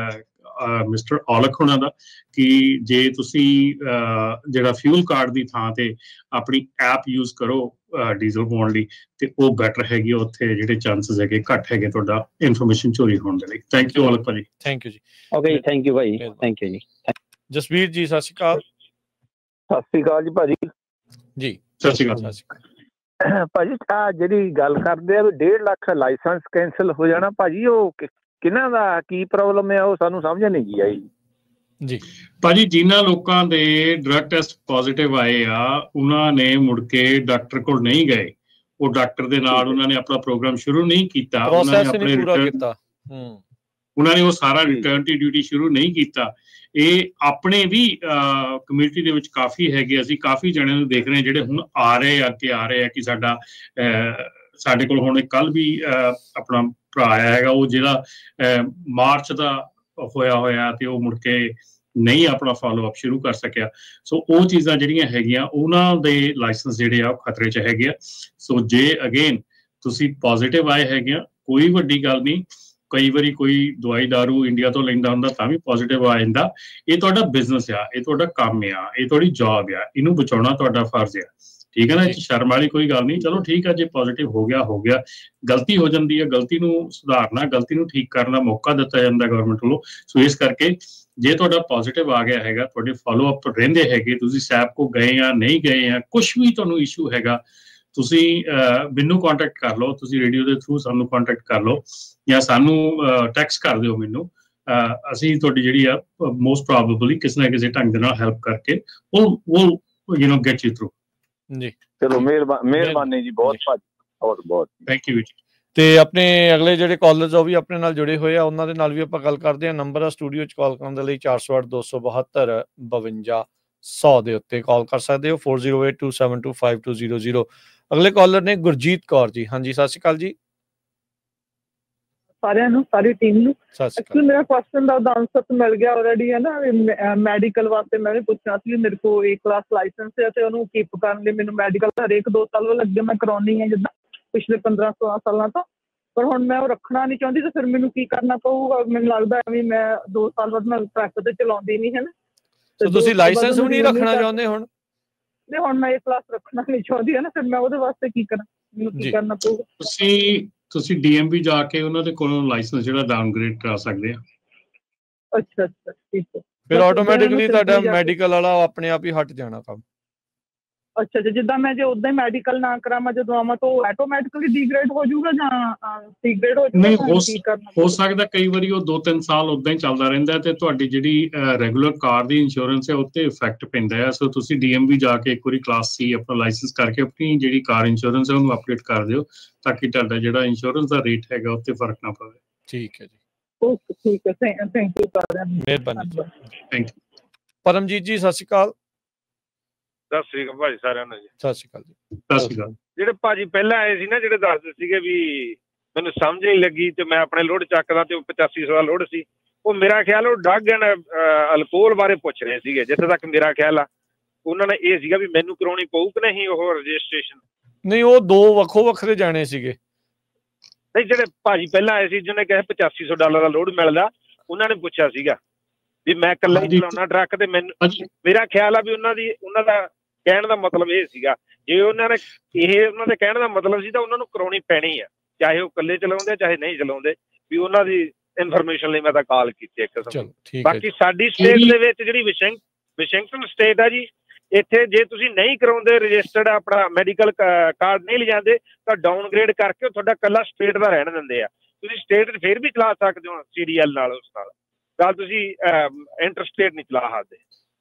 ਮਿਸਟਰ ਔਲਖ ਹੋਣਾ ਦਾ ਕਿ ਜੇ ਤੁਸੀਂ ਜਿਹੜਾ ਫਿਊਲ ਕਾਰਡ ਦੀ ਥਾਂ ਤੇ ਆਪਣੀ ਐਪ ਯੂਜ਼ ਕਰੋ ਡੀਜ਼ਲ ਪਾਉਣ ਲਈ, ਤੇ ਉਹ ਬੈਟਰ ਹੈਗੀ, ਉੱਥੇ ਜਿਹੜੇ ਚਾਂਸਸ ਹੈਗੇ ਘੱਟ ਹੈਗੇ ਤੁਹਾਡਾ ਇਨਫੋਰਮੇਸ਼ਨ ਚੋਰੀ ਹੋਣ ਦੇ ਲਈ। ਥੈਂਕ ਯੂ ਔਲਖ ਭਾਜੀ। ਥੈਂਕ ਯੂ ਜੀ। ਓਕੇ ਜੀ, ਥੈਂਕ ਯੂ ਭਾਈ, ਥੈਂਕ ਯੂ ਜੀ। ਜਸਵੀਰ ਜੀ ਸਤਿ ਸ਼੍ਰੀ ਅਕਾਲ ਸਤਿ ਸ਼੍ਰੀ ਅਕਾਲ ਜੀ ਭਾਜੀ। ਜੀ। ਸਤਿ ਸ਼੍ਰੀ ਅਕਾਲ। ਸਤਿ ਸ਼੍ਰੀ ਅਕਾਲ ਭਾਜੀ ਆ ਜਿਹੜੀ ਗੱਲ ਕਰਦੇ ਆ ਵੀ ਡੇਢ ਲੱਖ ਲਾਇਸੈਂਸ ਕੈਂਸਲ ਹੋ ਜਾਣਾ, ਭਾਜੀ ਉਹ ਕਿ- ਕਿਹਨਾਂ ਦਾ ਕੀ ਪ੍ਰੋਬਲਮ ਹੈ, ਉਹ ਸਾਨੂੰ ਸਮਝ ਨਹੀਂ ਗਈ ਆਈ ਜੀ। ਭਾਜੀ ਜਿਨ੍ਹਾਂ ਲੋਕਾਂ ਦੇ ਡਰਗ ਟੈਸਟ ਪੋਜ਼ਿਟਿਵ ਆਏ ਆ, ਉਹਨਾਂ ਨੇ ਮੁੜ ਕੇ ਡਾਕਟਰ ਕੋਲ ਨਹੀਂ ਗਏ। ਉਹ ਡਾਕਟਰ ਦੇ ਨਾਲ ਉਹਨਾਂ ਨੇ ਆਪਣਾ ਪ੍ਰੋਗਰਾਮ ਸ਼ੁਰੂ ਨਹੀਂ ਕੀਤਾ, ਉਹਨਾਂ ਨੇ ਪ੍ਰੋਸੈਸ ਆਪਣੇ ਨਹੀਂ ਪੂਰਾ ਰਿਟਰਨ ਕੀਤਾ। ਹੂੰ ਉਹਨਾਂ ਨੇ ਉਹ ਸਾਰਾ ਰਿਟਰਨ ਦੀ ਡਿਊਟੀ ਸ਼ੁਰੂ ਨਹੀਂ ਕੀਤਾ। ਇਹ ਆਪਣੇ ਵੀ ਕਮਿਊਨਿਟੀ ਦੇ ਵਿੱਚ ਕਾਫੀ ਹੈਗੇ, ਅਸੀਂ ਕਾਫੀ ਜਣਿਆਂ ਨੂੰ ਦੇਖ ਰਹੇ ਹਾਂ ਜਿਹੜੇ ਹੁਣ ਆ ਰਹੇ ਆ ਕਿ ਆ ਰਹੇ ਆ ਕਿ ਸਾਡਾ ਸਾਡੇ ਕੋਲ ਹੁਣ ਕੱਲ ਵੀ ਆਪਣਾ ਭਰਾ ਆਇਆ ਹੈਗਾ, ਉਹ ਜਿਹੜਾ ਮਾਰਚ ਦਾ ਹੋਇਆ ਹੋਇਆ ਤੇ ਉਹ ਮੁੜ ਕੇ ਨਹੀਂ ਆਪਣਾ ਫਾਲੋ ਅਪ ਸ਼ੁਰੂ ਕਰ ਸਕਿਆ। ਸੋ ਉਹ ਚੀਜ਼ਾਂ ਜਿਹੜੀਆਂ ਹੈਗੀਆਂ ਉਹਨਾਂ ਦੇ ਲਾਇਸੈਂਸ ਜਿਹੜੇ ਆ ਉਹ ਖਤਰੇ 'ਚ ਹੈਗੇ ਆ। ਸੋ ਜੇ ਅਗੇਨ ਤੁਸੀਂ ਪੋਜ਼ਿਟਿਵ ਆਏ ਹੈਗੇ ਆ, ਕੋਈ ਵੱਡੀ ਗੱਲ ਨਹੀਂ। ਕਈ ਵਾਰੀ ਕੋਈ ਦਵਾਈ ਦਾਰੂ ਇੰਡੀਆ ਤੋਂ ਲੈਂਦਾ ਹੁੰਦਾ ਤਾਂ ਵੀ ਪੋਜ਼ਿਟਿਵ ਆ ਜਾਂਦਾ। ਇਹ ਤੁਹਾਡਾ ਬਿਜ਼ਨਸ ਆ, ਇਹ ਤੁਹਾਡਾ ਕੰਮ ਆ, ਇਹ ਤੁਹਾਡੀ ਜੌਬ ਆ, ਇਹਨੂੰ ਬਚਾਉਣਾ ਤੁਹਾਡਾ ਫਰਜ਼ ਆ। ਠੀਕ ਹੈ ਨਾ, ਸ਼ਰਮ ਵਾਲੀ ਕੋਈ ਗੱਲ ਨਹੀਂ। ਚਲੋ ਠੀਕ ਆ, ਜੇ ਪੋਜ਼ਿਟਿਵ ਹੋ ਗਿਆ ਹੋ ਗਿਆ, ਗਲਤੀ ਹੋ ਜਾਂਦੀ ਹੈ, ਗਲਤੀ ਨੂੰ ਸੁਧਾਰਨਾ, ਗਲਤੀ ਨੂੰ ਠੀਕ ਕਰਨ ਦਾ ਮੌਕਾ ਦਿੱਤਾ ਜਾਂਦਾ ਗਵਰਨਮੈਂਟ ਵੱਲੋਂ। ਸੋ ਇਸ ਕਰਕੇ ਜੇ ਤੁਹਾਡਾ ਪੋਜ਼ਿਟਿਵ ਆ ਗਿਆ ਹੈਗਾ, ਤੁਹਾਡੇ ਫਾਲੋ ਅਪ ਰਹਿੰਦੇ ਹੈਗੇ, ਤੁਸੀਂ ਸੈਪ ਕੋ ਗਏ ਆ ਨਹੀਂ ਗਏ ਆ, ਕੁਛ ਵੀ ਤੁਹਾਨੂੰ ਇਸ਼ੂ ਹੈਗਾ, ਤੁਸੀਂ ਮੈਨੂੰ ਕੰਟੈਕਟ ਕਰ ਲਓ, ਤੁਸੀਂ ਰੇਡੀਓ ਦੇ ਥਰੂ ਸਾਨੂੰ ਕੰਟੈਕਟ ਕਰ ਲਓ ਜਾਂ ਸਾਨੂੰ ਟੈਕਸਟ ਕਰ ਦਿਓ ਮੈਨੂੰ। ਅਸੀਂ ਤੁਹਾਡੀ ਜਿਹੜੀ ਆ ਮੋਸਟ ਪ੍ਰੋਬੇਬਲੀ ਕਿਸੇ ਨਾ ਕਿਸੇ ਢੰਗ ਦੇ ਨਾਲ ਹੈਲਪ ਕਰਕੇ ਉਹ ਉਹ you know get you through. ਜੀ ਚਲੋ ਮਿਹਰਬਾਨੀ ਮਿਹਰਬਾਨੀ ਜੀ, ਬਹੁਤ ਭਾਜੀ, ਬਹੁਤ ਬਹੁਤ ਥੈਂਕ ਯੂ ਜੀ। ਤੇ ਆਪਣੇ ਅਗਲੇ ਜਿਹੜੇ ਕਾਲਰਸ ਉਹ ਵੀ ਆਪਣੇ ਨਾਲ ਜੁੜੇ ਹੋਏ ਆ, ਉਹਨਾਂ ਦੇ ਨਾਲ ਵੀ ਆਪਾਂ ਗੱਲ ਕਰਦੇ ਹਾਂ। ਨੰਬਰ ਆ ਸਟੂਡੀਓ 'ਚ ਕਾਲ ਕਰਨ ਦੇ ਲਈ ਚਾਰ ਸੌ ਅੱਠ ਦੋ ਸੌ ਬਹੱਤਰ ਬਵੰਜਾ ਸੌ ਦੇ ਉੱਤੇ ਕਾਲ ਕਰ ਸਕਦੇ ਹੋ, four zero eight two seven two five two zero zero. ਅਗਲੇ ਕਾਲਰ ਨੇ ਗੁਰਜੀਤ ਕੌਰ ਜੀ। ਹਾਂਜੀ ਸਤਿ ਸ਼੍ਰੀ ਅਕਾਲ ਜੀ। ਸਾਰਿਆਂ ਨੂੰ, ਸਾਰੀ ਟੀਮ ਨੂੰ। ਸਤਿ ਸ਼੍ਰੀ ਐਕਚੁਅਲੀ ਅਕਾਲ। ਮੇਰਾ ਕੁਐਸਚਨ ਦਾ ਆਨਸਰ ਤਾਂ ਮਿਲ ਗਿਆ ਆਲਰੇਡੀ, ਹੈ ਨਾ। ਮੈਡੀਕਲ ਵਾਸਤੇ ਮੈਂ ਵੀ ਪੁੱਛਣਾ ਸੀ, ਮੇਰੇ ਕੋਲ ਏ ਕਲਾਸ ਲਾਇਸੈਂਸ ਹੈ ਤੇ ਉਹਨੂੰ ਕੀਪ ਕਰਨ ਲਈ ਮੈਨੂੰ ਮੈਡੀਕਲ ਹਰੇਕ ਦੋ ਸਾਲ ਬਾਅਦ ਅੱਗੇ ਮੈਂ ਕਰਾਉਣੀ ਹੈ, ਜਿੱਦਾਂ ਪਿਛਲੇ ਪੰਦਰਾਂ ਸੋਲਾਂ ਸਾਲਾਂ ਤੋਂ। ਪਰ ਹੁਣ ਮੈਂ ਉਹ ਰੱਖਣਾ ਨਹੀਂ ਚਾਹੁੰਦੀ, ਤਾਂ ਫਿਰ ਮੈਨੂੰ ਕੀ ਕਰਨਾ ਪਊਗਾ? ਮੈਨੂੰ ਲੱਗਦਾ ਵੀ ਮੈਂ ਦੋ ਸਾਲ ਬਾਅਦ ਮੈਂ ਟਰੱਕ ਤੇ ਚਲਾਉਂਦੀ ਨਹੀਂ, ਹੈ ਨਾ। ਸੋ ਤੁਸੀਂ ਲਾਇਸੈਂਸ ਵੀ ਨਹੀਂ ਰੱਖਣਾ ਚਾਹੁੰਦੇ ਹੁਣ? ਨਹੀਂ, ਹੁਣ ਮੈਂ ਇਹ ਕਲਾਸ ਰੱਖਣਾ ਨਹੀਂ ਚਾਹੁੰਦੀ, ਹੈ ਨਾ। ਫਿਰ ਮੈਂ ਉਹਦੇ ਵਾਸਤੇ ਕੀ ਕਰਾਂ, ਮੈਨੂੰ ਕੀ ਕਰਨਾ ਪਊਗਾ? ਤੁਸੀਂ ਤੁਸੀਂ ਡੀਐਮਵੀ ਜਾ ਕੇ ਉਹਨਾਂ ਦੇ ਕੋਲੋਂ ਲਾਇਸੈਂਸ ਜਿਹੜਾ ਡਾਊਨਗ੍ਰੇਡ ਕਰਾ ਸਕਦੇ ਆ। ਅੱਛਾ ਅੱਛਾ, ਠੀਕ ਹੈ। ਫਿਰ ਆਟੋਮੈਟਿਕਲੀ ਤੁਹਾਡਾ ਮੈਡੀਕਲ ਵਾਲਾ ਆਪਣੇ ਆਪ ਹੀ ਹਟ ਜਾਣਾ ਕੰਮ। ਅੱਛਾ ਅੱਛਾ, ਜਿੱਦਾਂ ਮੈਂ ਜੇ ਉਦਾਂ ਹੀ ਮੈਡੀਕਲ ਨਾ ਕਰਾਵਾਂ ਜਦੋਂ ਆਵਾਂ ਤਾਂ ਉਹ ਆਟੋਮੈਟਿਕਲੀ ਡੀਗ੍ਰੇਡ ਹੋ ਜਾਊਗਾ ਜਾਂ ਡੀਗ੍ਰੇਡ ਹੋ ਨਹੀਂ? ਜਾਊਗਾ? ਹੋ ਸਕਦਾ ਕਈ ਵਾਰੀ ਉਹ ਦੋ ਤਿੰਨ ਸਾਲ ਉਦਾਂ ਹੀ ਚੱਲਦਾ ਰਹਿੰਦਾ ਤੇ ਤੁਹਾਡੀ ਜਿਹੜੀ ਰੈਗੂਲਰ ਕਾਰ ਦੀ ਇੰਸ਼ੋਰੈਂਸ ਹੈ ਉੱਤੇ ਇਫੈਕਟ ਪੈਂਦਾ ਹੈ। ਸੋ ਤੁਸੀਂ ਡੀਐਮਵੀ ਜਾ ਕੇ ਇੱਕ ਵਾਰੀ ਕਲਾਸ ਸੀ ਆਪਣਾ ਲਾਇਸੈਂਸ ਕਰਕੇ ਆਪਣੀ ਜਿਹੜੀ ਕਾਰ ਇੰਸ਼ੋਰੈਂਸ ਹੈ ਉਹਨੂੰ ਅਪਡੇਟ ਕਰ ਦਿਓ, ਤਾਂ ਕਿ ਤੁਹਾਡਾ ਜਿਹੜਾ ਇੰਸ਼ੋਰੈਂਸ ਦਾ ਰੇਟ ਹੈਗਾ ਉੱਤੇ ਫਰਕ ਨਾ ਪਵੇ। ਠੀਕ ਹੈ ਜੀ, ਓਕੇ, ਠੀਕ ਹੈ, ਥੈਂਕ ਯੂ ਸਾਰਿਆਂ ਨੂੰ, ਮਿਹਰਬਾਨੀ ਜੀ। Thank you. ਪਰਮਜੀਤ ਜੀ ਸਤਿ ਸ਼੍ਰੀ ਅਕਾਲ। ਸਤਿ ਸ੍ਰੀ ਅਕਾਲ ਭਾਜੀ ਸਾਰਿਆਂ ਨੂੰ ਜੀ। ਸਤਿ ਸ਼੍ਰੀ ਅਕਾਲ ਜੀ। ਸਤਿ ਸ਼੍ਰੀ ਅਕਾਲ। ਜਿਹੜੇ ਭਾਜੀ ਪਹਿਲਾਂ ਆਏ ਸੀ ਨਾ, ਜਿਹੜੇ ਦੱਸਦੇ ਸੀਗੇ ਵੀ ਮੈਨੂੰ ਸਮਝ ਨਹੀਂ ਲੱਗੀ ਤੇ ਮੈਂ ਆਪਣੇ ਲੋਡ ਚੱਕਦਾ ਤੇ ਉਹ ਪਚਾਸੀ ਸੌ ਦਾ ਲੋਡ ਸੀ, ਉਹ ਮੇਰਾ ਖਿਆਲ ਉਹ ਡਰੱਗ ਐਂਡ ਅਲਕੋਹਲ ਬਾਰੇ ਪੁੱਛ ਰਹੇ ਸੀਗੇ, ਜਿੱਥੇ ਤੱਕ ਮੇਰਾ ਖਿਆਲ ਆ ਉਹਨਾਂ ਨੇ ਇਹ ਸੀਗਾ ਵੀ ਮੈਨੂੰ ਕਰਾਉਣੀ ਪਊ ਕਿ ਨਹੀਂ ਉਹ ਰਜਿਸਟ੍ਰੇਸ਼ਨ। ਨਹੀਂ, ਉਹ ਦੋ ਵੱਖੋ ਵੱਖਰੇ ਜਾਣੇ ਸੀਗੇ। ਨਹੀਂ, ਜਿਹੜੇ ਭਾਜੀ ਪਹਿਲਾਂ ਆਏ ਸੀ ਜਿਹਨੇ ਕਿਹਾ ਪਚਾਸੀ ਸੌ ਡਾਲਰ ਦਾ ਲੋਡ ਮਿਲਦਾ, ਉਹਨਾਂ ਨੇ ਪੁੱਛਿਆ ਸੀਗਾ ਵੀ ਮੈਂ ਇਕੱਲਾ ਹੀ ਚਲਾਉਣਾ ਟਰੱਕ, ਤੇ ਮੈਨੂੰ ਮੇਰਾ ਖਿਆਲ ਆ ਵੀ ਉਹਨਾਂ ਦੀ ਉਹਨਾਂ ਦਾ ਕਹਿਣ ਦਾ ਮਤਲਬ ਇਹ ਸੀਗਾ, ਜੇ ਉਹਨਾਂ ਨੇ ਇਹ ਉਹਨਾਂ ਦੇ ਕਹਿਣ ਦਾ ਮਤਲਬ ਸੀ ਤਾਂ ਉਹਨਾਂ ਨੂੰ ਕਰਾਉਣੀ ਪੈਣੀ ਆ, ਚਾਹੇ ਉਹ ਇਕੱਲੇ ਚਲਾਉਂਦੇ ਚਾਹੇ ਨਹੀਂ ਚਲਾਉਂਦੇ। ਵੀ ਉਹਨਾਂ ਦੀ ਇਨਫੋਰਮੇਸ਼ਨ ਲਈ ਮੈਂ ਤਾਂ ਕਾਲ ਕੀਤੀ ਇੱਕ ਕਿਸਮ। ਬਾਕੀ ਸਾਡੀ ਸਟੇਟ ਦੇ ਵਿੱਚ ਜਿਹੜੀ ਵਿਸ਼ਿੰਗ ਵਿਸ਼ਿੰਗਟਨ ਸਟੇਟ ਆ ਜੀ, ਇੱਥੇ ਜੇ ਤੁਸੀਂ ਨਹੀਂ ਕਰਾਉਂਦੇ ਰਜਿਸਟਰਡ ਆਪਣਾ ਮੈਡੀਕਲ ਕਾਰਡ ਨਹੀਂ ਲਿਜਾਂਦੇ ਤਾਂ ਡਾਊਨਗ੍ਰੇਡ ਕਰਕੇ ਤੁਹਾਡਾ ਇਕੱਲਾ ਸਟੇਟ ਦਾ ਰਹਿਣ ਦਿੰਦੇ ਆ। ਤੁਸੀਂ ਸਟੇਟ ਫਿਰ ਵੀ ਚਲਾ ਸਕਦੇ ਹੋ ਸੀ ਡੀ ਐਲ ਨਾਲ, ਉਸ ਨਾਲ ਗੱਲ ਤੁਸੀਂ ਇੰਟਰ ਸਟੇਟ ਨਹੀਂ ਚਲਾ ਸਕਦੇ।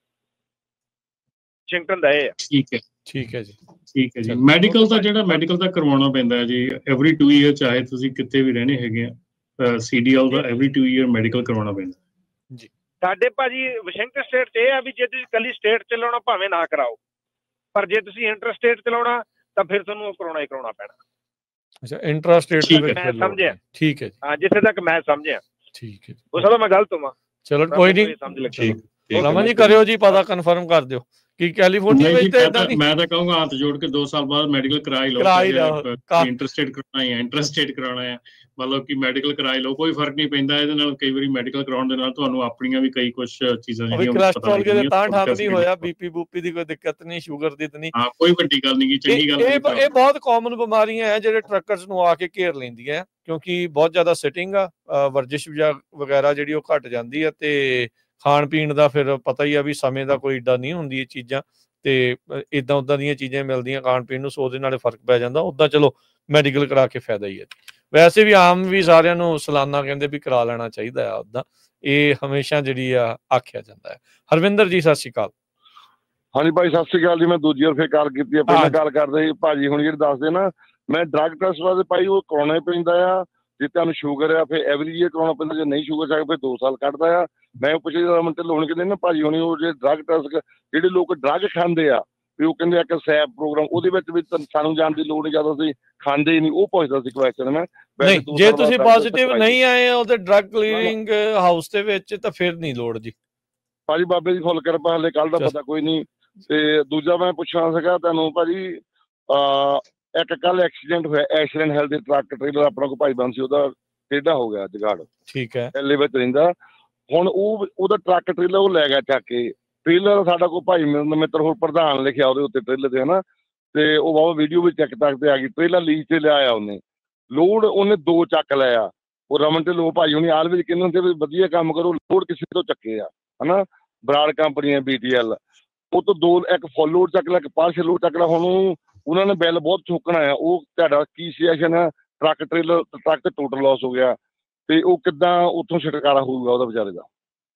ਵਾਸ਼ਿੰਗਟਨ ਦਾ ਇਹ ਆ। ਠੀਕ ਹੈ ਠੀਕ ਹੈ ਜੀ, ਠੀਕ ਹੈ ਜੀ। ਮੈਡੀਕਲ ਦਾ ਜਿਹੜਾ ਮੈਡੀਕਲ ਦਾ ਕਰਵਾਉਣਾ ਪੈਂਦਾ ਹੈ ਜੀ ਐਵਰੀ ਟੂ ਈਅਰ, ਚਾਹੇ ਤੁਸੀਂ ਕਿਤੇ ਵੀ ਰਹਿਣੇ ਹੈਗੇ ਆ, ਸੀ ਡੀ ਐਲ ਦਾ ਐਵਰੀ ਟੂ ਈਅਰ ਮੈਡੀਕਲ ਕਰਵਾਉਣਾ ਪੈਂਦਾ ਜੀ। ਸਾਡੇ ਭਾਜੀ ਵਾਸ਼ਿੰਗਟਨ ਸਟੇਟ 'ਚ ਇਹ ਆ ਵੀ ਜੇ ਤੁਸੀਂ ਇਕੱਲੀ ਸਟੇਟ ਚਲਾਉਣਾ ਭਾਵੇਂ ਨਾ ਕਰਾਓ, ਪਰ ਜੇ ਤੁਸੀਂ ਇੰਟਰ ਸਟੇਟ ਚਲਾਉਣਾ ਤਾਂ ਫਿਰ ਤੁਹਾਨੂੰ ਉਹ ਕਰਾਉਣਾ ਹੀ ਕਰਾਉਣਾ ਪੈਣਾ। ਅੱਛਾ, ਇੰਟਰਾ ਸਟੇਟ ਮੈਂ ਸਮਝਿਆ। ਠੀਕ ਹੈ ਜੀ, ਹਾਂ, ਜਿੱਥੇ ਤੱਕ ਮੈਂ ਸਮਝਿਆ। ਠੀਕ ਹੈ, ਹੋ ਸਕਦਾ ਮੈਂ ਗਲਤ ਹੋਵਾਂ। ਚਲੋ ਕੋਈ ਨਹੀਂ, ਰਮਨ ਜੀ ਕਰਿਓ ਜੀ ਪਤਾ, ਕਨਫਰਮ ਕਰ ਦਿਓ ਕਿ ਕੈਲੀਫੋਰਨੀਆ ਵਿੱਚ ਤਾਂ ਇਦਾਂ ਨਹੀਂ। ਮੈਂ ਤਾਂ ਕਹੂੰਗਾ ਹੱਥ ਜੋੜ ਕੇ ਦੋ ਸਾਲ ਬਾਅਦ ਮੈਡੀਕਲ ਕਰਾ ਹੀ ਲਓ, ਇੰਟਰਸਟੇਟ ਕਰਾਉਣਾ ਹੈ ਇੰਟਰਸਟੇਟ ਕਰਾਉਣਾ ਹੈ, ਮਤਲਬ ਕਿ ਮੈਡੀਕਲ ਕਰਾ ਹੀ ਲਓ, ਕੋਈ ਫਰਕ ਨਹੀਂ ਪੈਂਦਾ ਇਹਦੇ ਨਾਲ। ਕਈ ਵਾਰੀ ਮੈਡੀਕਲ ਕਰਾਉਣ ਦੇ ਨਾਲ ਤੁਹਾਨੂੰ ਆਪਣੀਆਂ ਵੀ ਕਈ ਕੁਝ ਚੀਜ਼ਾਂ ਜਿਹੜੀਆਂ ਕੋਲੇਸਟ੍ਰੋਲ ਦੇ ਤਾਂ ਠਾਕ ਨਹੀਂ ਹੋਇਆ, ਬੀਪੀ ਬੂਪੀ ਦੀ ਕੋਈ ਦਿੱਕਤ ਨਹੀਂ, ਸ਼ੂਗਰ ਦੀ ਨਹੀਂ। ਹਾਂ, ਕੋਈ ਵੱਡੀ ਗੱਲ ਨਹੀਂ, ਚੰਗੀ ਗੱਲ। ਇਹ ਬਹੁਤ ਕਾਮਨ ਬਿਮਾਰੀਆਂ ਹੈ ਜਿਹੜੇ ਟਰੱਕਰਸ ਨੂੰ ਆ ਕੇ ਘੇਰ ਲੈਂਦੀਆਂ, ਕਿਉਂਕਿ ਬਹੁਤ ਜ਼ਿਆਦਾ ਸਿਟਿੰਗ ਆ, ਵਰਜਿਸ਼ ਵਗੈਰਾ ਜਿਹੜੀ ਉਹ ਘਟ ਜਾਂਦੀ ਆ, ਤੇ ਖਾਣ ਪੀਣ ਦਾ ਫਿਰ ਪਤਾ ਹੀ ਆ ਵੀ ਸਮੇਂ ਦਾ ਕੋਈ ਏਡਾ ਨਹੀਂ ਹੁੰਦੀ ਇਹ ਚੀਜ਼ਾਂ, ਤੇ ਇਦਾਂ ਉਦਾਂ ਦੀਆਂ ਚੀਜ਼ਾਂ ਮਿਲਦੀਆਂ ਖਾਣ ਪੀਣ ਨੂੰ, ਸੋ ਉਹਦੇ ਨਾਲ ਫਰਕ ਪੈ ਜਾਂਦਾ। ਉੱਦਾਂ ਚਲੋ ਮੈਡੀਕਲ ਕਰਾ ਕੇ ਫਾਇਦਾ ਹੀ ਹੈ। ਵੈਸੇ ਵੀ ਆਮ ਵੀ ਸਾਰਿਆਂ ਨੂੰ ਸਾਲਾਨਾ ਕਹਿੰਦੇ ਵੀ ਕਰਾ ਲੈਣਾ ਚਾਹੀਦਾ ਆ, ਉੱਦਾਂ ਇਹ ਹਮੇਸ਼ਾ ਜਿਹੜੀ ਆ ਆਖਿਆ ਜਾਂਦਾ ਹੈ। ਹਰਵਿੰਦਰ ਜੀ ਸਤਿ ਸ਼੍ਰੀ ਅਕਾਲ। ਹਾਂਜੀ ਭਾਈ ਸਤਿ ਸ਼੍ਰੀ ਅਕਾਲ ਜੀ। ਮੈਂ ਦੂਜੀ ਵਾਰ ਫਿਰ ਕਾਲ ਕੀਤੀ ਹੈ, ਪਹਿਲਾਂ ਕਾਲ ਕਰਦੇ ਸੀ ਭਾਜੀ ਹੁਣ ਜਿਹੜੇ ਦੱਸਦੇ ਨਾ, ਮੈਂ ਡਰੱਗ ਟੈਸਟ ਵਾਸਤੇ ਭਾਈ ਉਹ ਕਰਾਉਣਾ ਹੀ ਪੈਂਦਾ ਆ। ਜੇ ਤੁਹਾਨੂੰ ਸ਼ੂਗਰ ਆ ਫਿਰ ਐਵਰੀ ਈਅਰ ਕਰਾਉਣਾ ਪੈਂਦਾ, ਜੇ ਨਹੀਂ ਸ਼ੂਗਰ ਚਾਹੇ ਫਿਰ ਦੋ ਸਾਲ ਕੱਢਦਾ ਆ। ਮੈਂ ਪੁੱਛਿਆ ਰਮਨ ਢਿੱਲੋਂ ਹੁਣ ਕਹਿੰਦੇ ਨਾ ਭਾਜੀ ਹੋਣੀ ਉਹ ਜੇ ਡਰੱਗ ਟੈਸਟ ਜਿਹੜੇ ਲੋਕ ਡਰੱਗ ਖਾਂਦੇ ਆ ਵੀ ਉਹ ਕਹਿੰਦੇ ਇੱਕ ਸੈਪ ਪ੍ਰੋਗਰਾਮ ਉਹਦੇ ਵਿੱਚ ਵੀ ਸਾਨੂੰ ਜਾਣ ਦੀ ਲੋੜ ਨਹੀਂ, ਜਦੋਂ ਅਸੀਂ ਖਾਂਦੇ ਹੀ ਨਹੀਂ। ਉਹ ਪੁੱਛਦਾ ਸੀ ਕੁਐਸਚਨ ਮੈਂ। ਜੇ ਤੁਸੀਂ ਪੋਜ਼ਿਟਿਵ ਨਹੀਂ ਆਏ ਉਹਦੇ ਡਰੱਗ ਕਲੀਅਰਿੰਗ ਹਾਊਸ ਦੇ ਵਿੱਚ ਤਾਂ ਫਿਰ ਨਹੀਂ ਲੋੜ ਜੀ ਭਾਜੀ। ਬਾਬੇ ਦੀ ਫੁੱਲ ਕਿਰਪਾ, ਹਲੇ ਕੱਲ ਦਾ ਪਤਾ ਕੋਈ ਨਹੀਂ। ਤੇ ਦੂਜਾ ਮੈਂ ਪੁੱਛਣਾ ਸੀਗਾ ਤੁਹਾਨੂੰ ਭਾਜੀ, ਇੱਕ ਕੱਲ ਐਕਸੀਡੈਂਟ ਹੋਇਆ ਐਸ਼ਲੈਂਡ ਹੈਲਥ ਦੇ ਟਰੱਕ ਟ੍ਰੇਲਰ ਆਪਣਾ ਕੋਈ ਭਾਈ ਬੰਦ ਸੀ, ਉਹਦਾ ਟੇਢਾ ਹੋ ਗਿਆ ਜਗਾੜ। ਠੀਕ ਹੈ, ਐਲੇ ਵਿੱਚ ਰਹਿੰਦਾ ਹੁਣ। ਉਹ ਉਹਦਾ ਟਰੱਕ ਟ੍ਰੇਲਰ ਉਹ ਲੈ ਗਿਆ ਚੱਕ ਕੇ। ਟ੍ਰੇਲਰ ਸਾਡਾ ਕੋਈ ਭਾਈ ਮਿੱਤਰ ਹੋਰ ਪ੍ਰਧਾਨ ਲਿਖਿਆ ਉਹਦੇ ਉੱਤੇ ਟ੍ਰੇਲਰ ਤੇ, ਹਨਾ। ਤੇ ਉਹ ਬਾਬਾ ਵੀਡੀਓ ਵੀ ਚੈੱਕ ਤੱਕ ਤੇ ਆ ਗਈ। ਟ੍ਰੇਲਰ ਲੀਜ਼ ਤੇ ਲਿਆਇਆ ਉਹਨੇ, ਲੋਡ ਉਹਨੇ ਦੋ ਚੱਕ ਲਿਆ। ਉਹ ਰਮਨ ਢਿੱਲੋਂ ਭਾਈ ਹੁਣੀ ਆਲ ਵਿੱਚ ਕਹਿੰਦੇ ਹੁੰਦੇ ਵੀ ਵਧੀਆ ਕੰਮ ਕਰੋ, ਲੋਡ ਕਿਸੇ ਤੋਂ ਚੱਕੇ ਆ, ਹਨਾ। ਬਰਾੜ ਕੰਪਨੀ ਹੈ ਬੀ ਟੀ ਐਲ, ਉਹ ਤੋਂ ਦੋ ਇੱਕ ਫੁੱਲ ਲੋਡ ਚੱਕ ਲਿਆ, ਇੱਕ ਪਾਰਸ਼ਲ ਲੋਡ ਚੱਕ ਲਿਆ। ਹੁਣ ਉਹਨਾਂ ਨੇ ਬਿੱਲ ਬਹੁਤ ਚੁੱਕਣਾ ਆ। ਉਹ ਤੁਹਾਡਾ ਕੀ ਸਿਚੁਏਸ਼ਨ ਹੈ? ਟਰੱਕ ਟ੍ਰੇਲਰ ਟਰੱਕ ਤੇ ਟੋਟਲ ਲਾਸ ਹੋ ਗਿਆ, ਤੇ ਉਹ ਕਿੱਦਾਂ ਉੱਥੋਂ ਛੁਟਕਾਰਾ ਹੋਊਗਾ ਉਹਦਾ ਵਿਚਾਰੇ ਦਾ?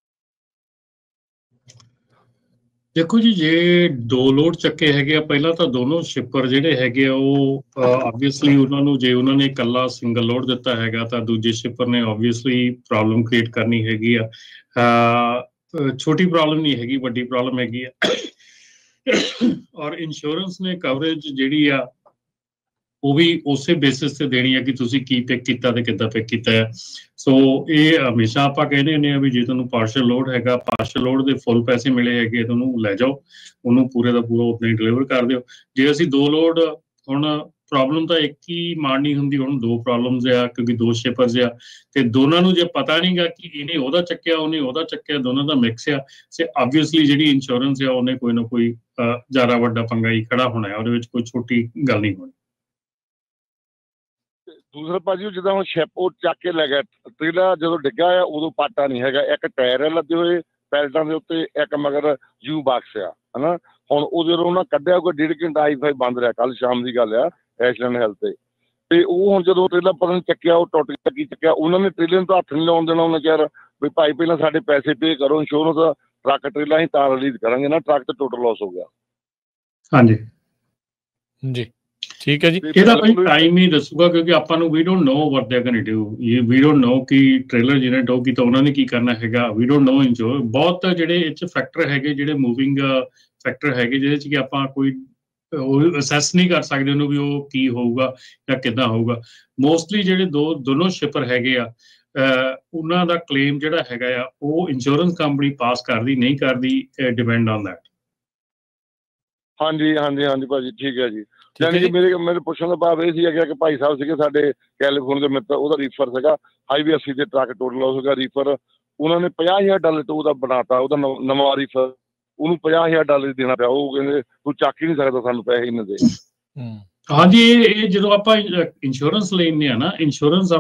ਦੇਖੋ ਜੀ, ਜੇ ਦੋ ਲੋਡ ਚੱਕੇ ਹੈਗੇ ਆ, ਪਹਿਲਾਂ ਤਾਂ ਦੋਨੋਂ ਸ਼ਿਪਰ ਜਿਹੜੇ ਹੈਗੇ ਆ ਉਹ ਆਬਵੀਅਸਲੀ ਉਹਨਾਂ ਨੂੰ, ਜੇ ਉਹਨਾਂ ਨੇ ਇਕੱਲਾ ਸਿੰਗਲ ਲੋਡ ਦਿੱਤਾ ਹੈਗਾ ਤਾਂ ਦੂਜੇ ਸ਼ਿਪਰ ਨੇ ਆਬਵੀਅਸਲੀ ਪ੍ਰੋਬਲਮ ਕ੍ਰੀਏਟ ਕਰਨੀ ਹੈਗੀ ਆ। ਛੋਟੀ ਪ੍ਰੋਬਲਮ ਨਹੀਂ ਹੈਗੀ, ਵੱਡੀ ਪ੍ਰੋਬਲਮ ਹੈਗੀ ਆ। ਔਰ ਇੰਸ਼ੋਰੈਂਸ ਨੇ ਕਵਰੇਜ ਜਿਹੜੀ ਆ ਉਹ ਵੀ ਉਸੇ ਬੇਸਿਸ ਤੇ ਦੇਣੀ ਆ ਕਿ ਤੁਸੀਂ ਕੀ ਪਿਕ ਕੀਤਾ ਤੇ ਕਿੱਦਾਂ ਪਿਕ ਕੀਤਾ ਹੈ। ਸੋ ਇਹ ਹਮੇਸ਼ਾ ਆਪਾਂ ਕਹਿੰਦੇ ਹੁੰਦੇ ਆ ਵੀ ਜੇ ਤੁਹਾਨੂੰ ਪਾਰਸ਼ਲ ਲੋਡ ਹੈਗਾ, ਪਾਰਸ਼ਲ ਲੋਡ ਦੇ ਫੁੱਲ ਪੈਸੇ ਮਿਲੇ ਹੈਗੇ, ਤੁਹਾਨੂੰ ਲੈ ਜਾਓ, ਉਹਨੂੰ ਪੂਰੇ ਦਾ ਪੂਰਾ ਉਤਨਾ ਹੀ ਡਿਲੀਵਰ ਕਰ ਦਿਓ। ਜੇ ਅਸੀਂ ਦੋ ਲੋਡ, ਹੁਣ ਪ੍ਰੋਬਲਮ ਤਾਂ ਇੱਕ ਹੀ ਮਾਰਨੀ ਹੁੰਦੀ, ਹੁਣ ਦੋ ਪ੍ਰੋਬਲਮਸ ਆ ਕਿਉਂਕਿ ਦੋ ਸ਼ਿਪਰਸ ਆ, ਤੇ ਦੋਨਾਂ ਨੂੰ ਜੇ ਪਤਾ ਨਹੀਂਗਾ ਕਿ ਇਹਨੇ ਉਹਦਾ ਚੱਕਿਆ ਉਹਨੇ ਉਹਦਾ ਚੱਕਿਆ, ਦੋਨਾਂ ਦਾ ਮਿਕਸ ਆ, ਤੇ ਆਬਵੀਅਸਲੀ ਜਿਹੜੀ ਇੰਸ਼ੋਰੈਂਸ ਆ ਉਹਨੇ ਕੋਈ ਨਾ ਕੋਈ ਜ਼ਿਆਦਾ ਵੱਡਾ ਪੰਗਾ ਹੀ ਖੜਾ ਹੋਣਾ ਹੈ, ਉਹਦੇ ਵਿੱਚ ਕੋਈ ਛੋਟੀ ਗੱਲ ਨਹੀਂ ਹੋਣੀ। ਦੂਸਰਾ ਭਾਜੀ ਜਿੱਦਾਂ ਹੁਣ ਸ਼ਿਪ ਉਹ ਚੱਕ ਕੇ ਲੈ ਗਿਆ, ਟ੍ਰੇਲਰ ਜਦੋਂ ਡਿੱਗਾ ਆ ਉਦੋਂ ਪਾਟਾ ਨਹੀਂ ਹੈਗਾ, ਇੱਕ ਟਾਇਰ ਲੱਗੇ ਹੋਏ ਪੈਲਟਾਂ ਦੇ ਉੱਤੇ, ਇੱਕ ਮਗਰ ਯੂ ਬਾਕਸ ਆ, ਹਨਾ। ਹੁਣ ਉਹ ਜਦੋਂ ਉਹਨਾਂ ਕੱਢਿਆ ਕੋਈ ਡੇਢ ਘੰਟਾ ਆਈ ਫਾਈ ਬੰਦ ਰਿਹਾ, ਕੱਲ ਸ਼ਾਮ ਦੀ ਗੱਲ ਆ ਐਸ਼ਲੈਂਡ ਹੈਲਥ ਤੇ। ਤੇ ਉਹ ਹੁਣ ਜਦੋਂ ਟ੍ਰੇਲਰ ਪਤਾ ਨਹੀਂ ਚੱਕਿਆ, ਉਹ ਟੁੱਟ ਗਿਆ ਕੀ ਚੱਕਿਆ, ਉਹਨਾਂ ਨੇ ਟ੍ਰੇਲਰ ਨੂੰ ਤਾਂ ਹੱਥ ਨਹੀਂ ਲਾਉਣ ਦੇਣਾ। ਉਹਨਾਂ ਕਿਹਾ ਵੀ ਭਾਈ ਪਹਿਲਾਂ ਸਾਡੇ ਪੈਸੇ ਪੇ ਕਰੋ, ਇੰਸ਼ੋਰੈਂਸ ਟਰੱਕ ਟ੍ਰੇਲਰ ਅਸੀਂ ਤਾਂ ਰਿਲੀਜ਼ ਕਰਾਂਗੇ ਨਾ, ਟਰੱਕ ਤੇ ਟੋਟਲ ਲਾਸ ਹੋ ਗਿਆ। ਹਾਂਜੀ ਜੀ, ਠੀਕ ਹੈ ਜੀ। ਇਹਦਾ ਭਾਈ ਟਾਈਮ ਹੀ ਦੱਸੂਗਾ, ਕਿਉਂਕਿ ਆਪਾਂ ਨੂੰ ਵੀ don't know what they are going to do. ਇਹ ਵੀ ਡੋਂਟ ਨੋ ਕਿ ਟ੍ਰੇਲਰ ਜਿਹਨੇ ਟੋ ਕੀਤਾ ਉਹਨਾਂ ਨੇ ਕੀ ਕਰਨਾ ਹੈਗਾ। ਵੀ ਡੋਂਟ ਨੋ ਇੰਜੋ ਬਹੁਤ ਜਿਹੜੇ ਇਹ 'ਚ ਫੈਕਟਰ ਹੈਗੇ, ਜਿਹੜੇ ਮੂਵਿੰਗ ਫੈਕਟਰ ਹੈਗੇ, ਜਿਹਦੇ 'ਚ ਕਿ ਆਪਾਂ ਕੋਈ ਉਹ ਅਸੈਸ ਨਹੀਂ ਕਰ ਸਕਦੇ ਉਹਨੂੰ ਵੀ ਉਹ ਕੀ ਹੋਊਗਾ ਜਾਂ ਕਿੱਦਾਂ ਹੋਊਗਾ। ਮੋਸਟਲੀ ਜਿਹੜੇ ਦੋ ਦੋਨੋਂ ਸ਼ਿਪਰ ਹੈਗੇ ਆ, ਉਹਨਾਂ ਦਾ ਕਲੇਮ ਜਿਹੜਾ ਹੈਗਾ ਆ ਉਹ ਇੰਸ਼ੋਰੈਂਸ ਕੰਪਨੀ ਪਾਸ ਕਰਦੀ ਨਹੀਂ ਕਰਦੀ, ਡਿਪੈਂਡ ਔਨ ਦੈਟ। ਹਾਂਜੀ ਹਾਂਜੀ ਹਾਂਜੀ ਭਾਜੀ, ਠੀਕ ਹੈ ਜੀ। ਯਾਨੀ ਕਿ ਮੇਰੇ ਮੇਰੇ ਪੁੱਛਣ ਦਾ ਭਾਵ ਇਹ ਸੀਗਾ ਕਿ ਭਾਈ ਸਾਹਿਬ ਸੀਗੇ ਸਾਡੇ ਕੈਲੀਫੋਰਨੀਆ ਦੇ ਮਿੱਤਰ, ਉਹਦਾ ਰੀਫਰ ਸੀਗਾ ਹਾਈਵੇ ਅੱਸੀ ਤੇ ਟਰੱਕ ਟੋਟਲ ਹੋ ਸੀਗਾ ਰੀਫਰ, ਉਹਨਾਂ ਨੇ ਪੰਜਾਹ ਹਜ਼ਾਰ ਡਾਲਰ ਤੋਂ ਉਹਦਾ ਬਣਾਤਾ, ਉਹਦਾ ਨਵਾਂ ਰੀਫਰ, ਉਹਨੂੰ ਪੰਜਾਹ ਹਜ਼ਾਰ ਡਾਲਰ ਦੇਣਾ ਪਿਆ। ਉਹ ਕਹਿੰਦੇ ਤੂੰ ਚੱਕ ਹੀ ਨਹੀਂ ਸਕਦਾ ਸਾਨੂੰ ਪੈਸੇ ਇਹਨਾਂ ਦੇ। ਹਾਂਜੀ, ਇਹ ਇਹ ਜਦੋਂ ਆਪਾਂ ਇੰਸ਼ੋਰੈਂਸ ਲੈਂਦੇ ਆ ਨਾ, ਇੰਸ਼ੋਰੈਂਸ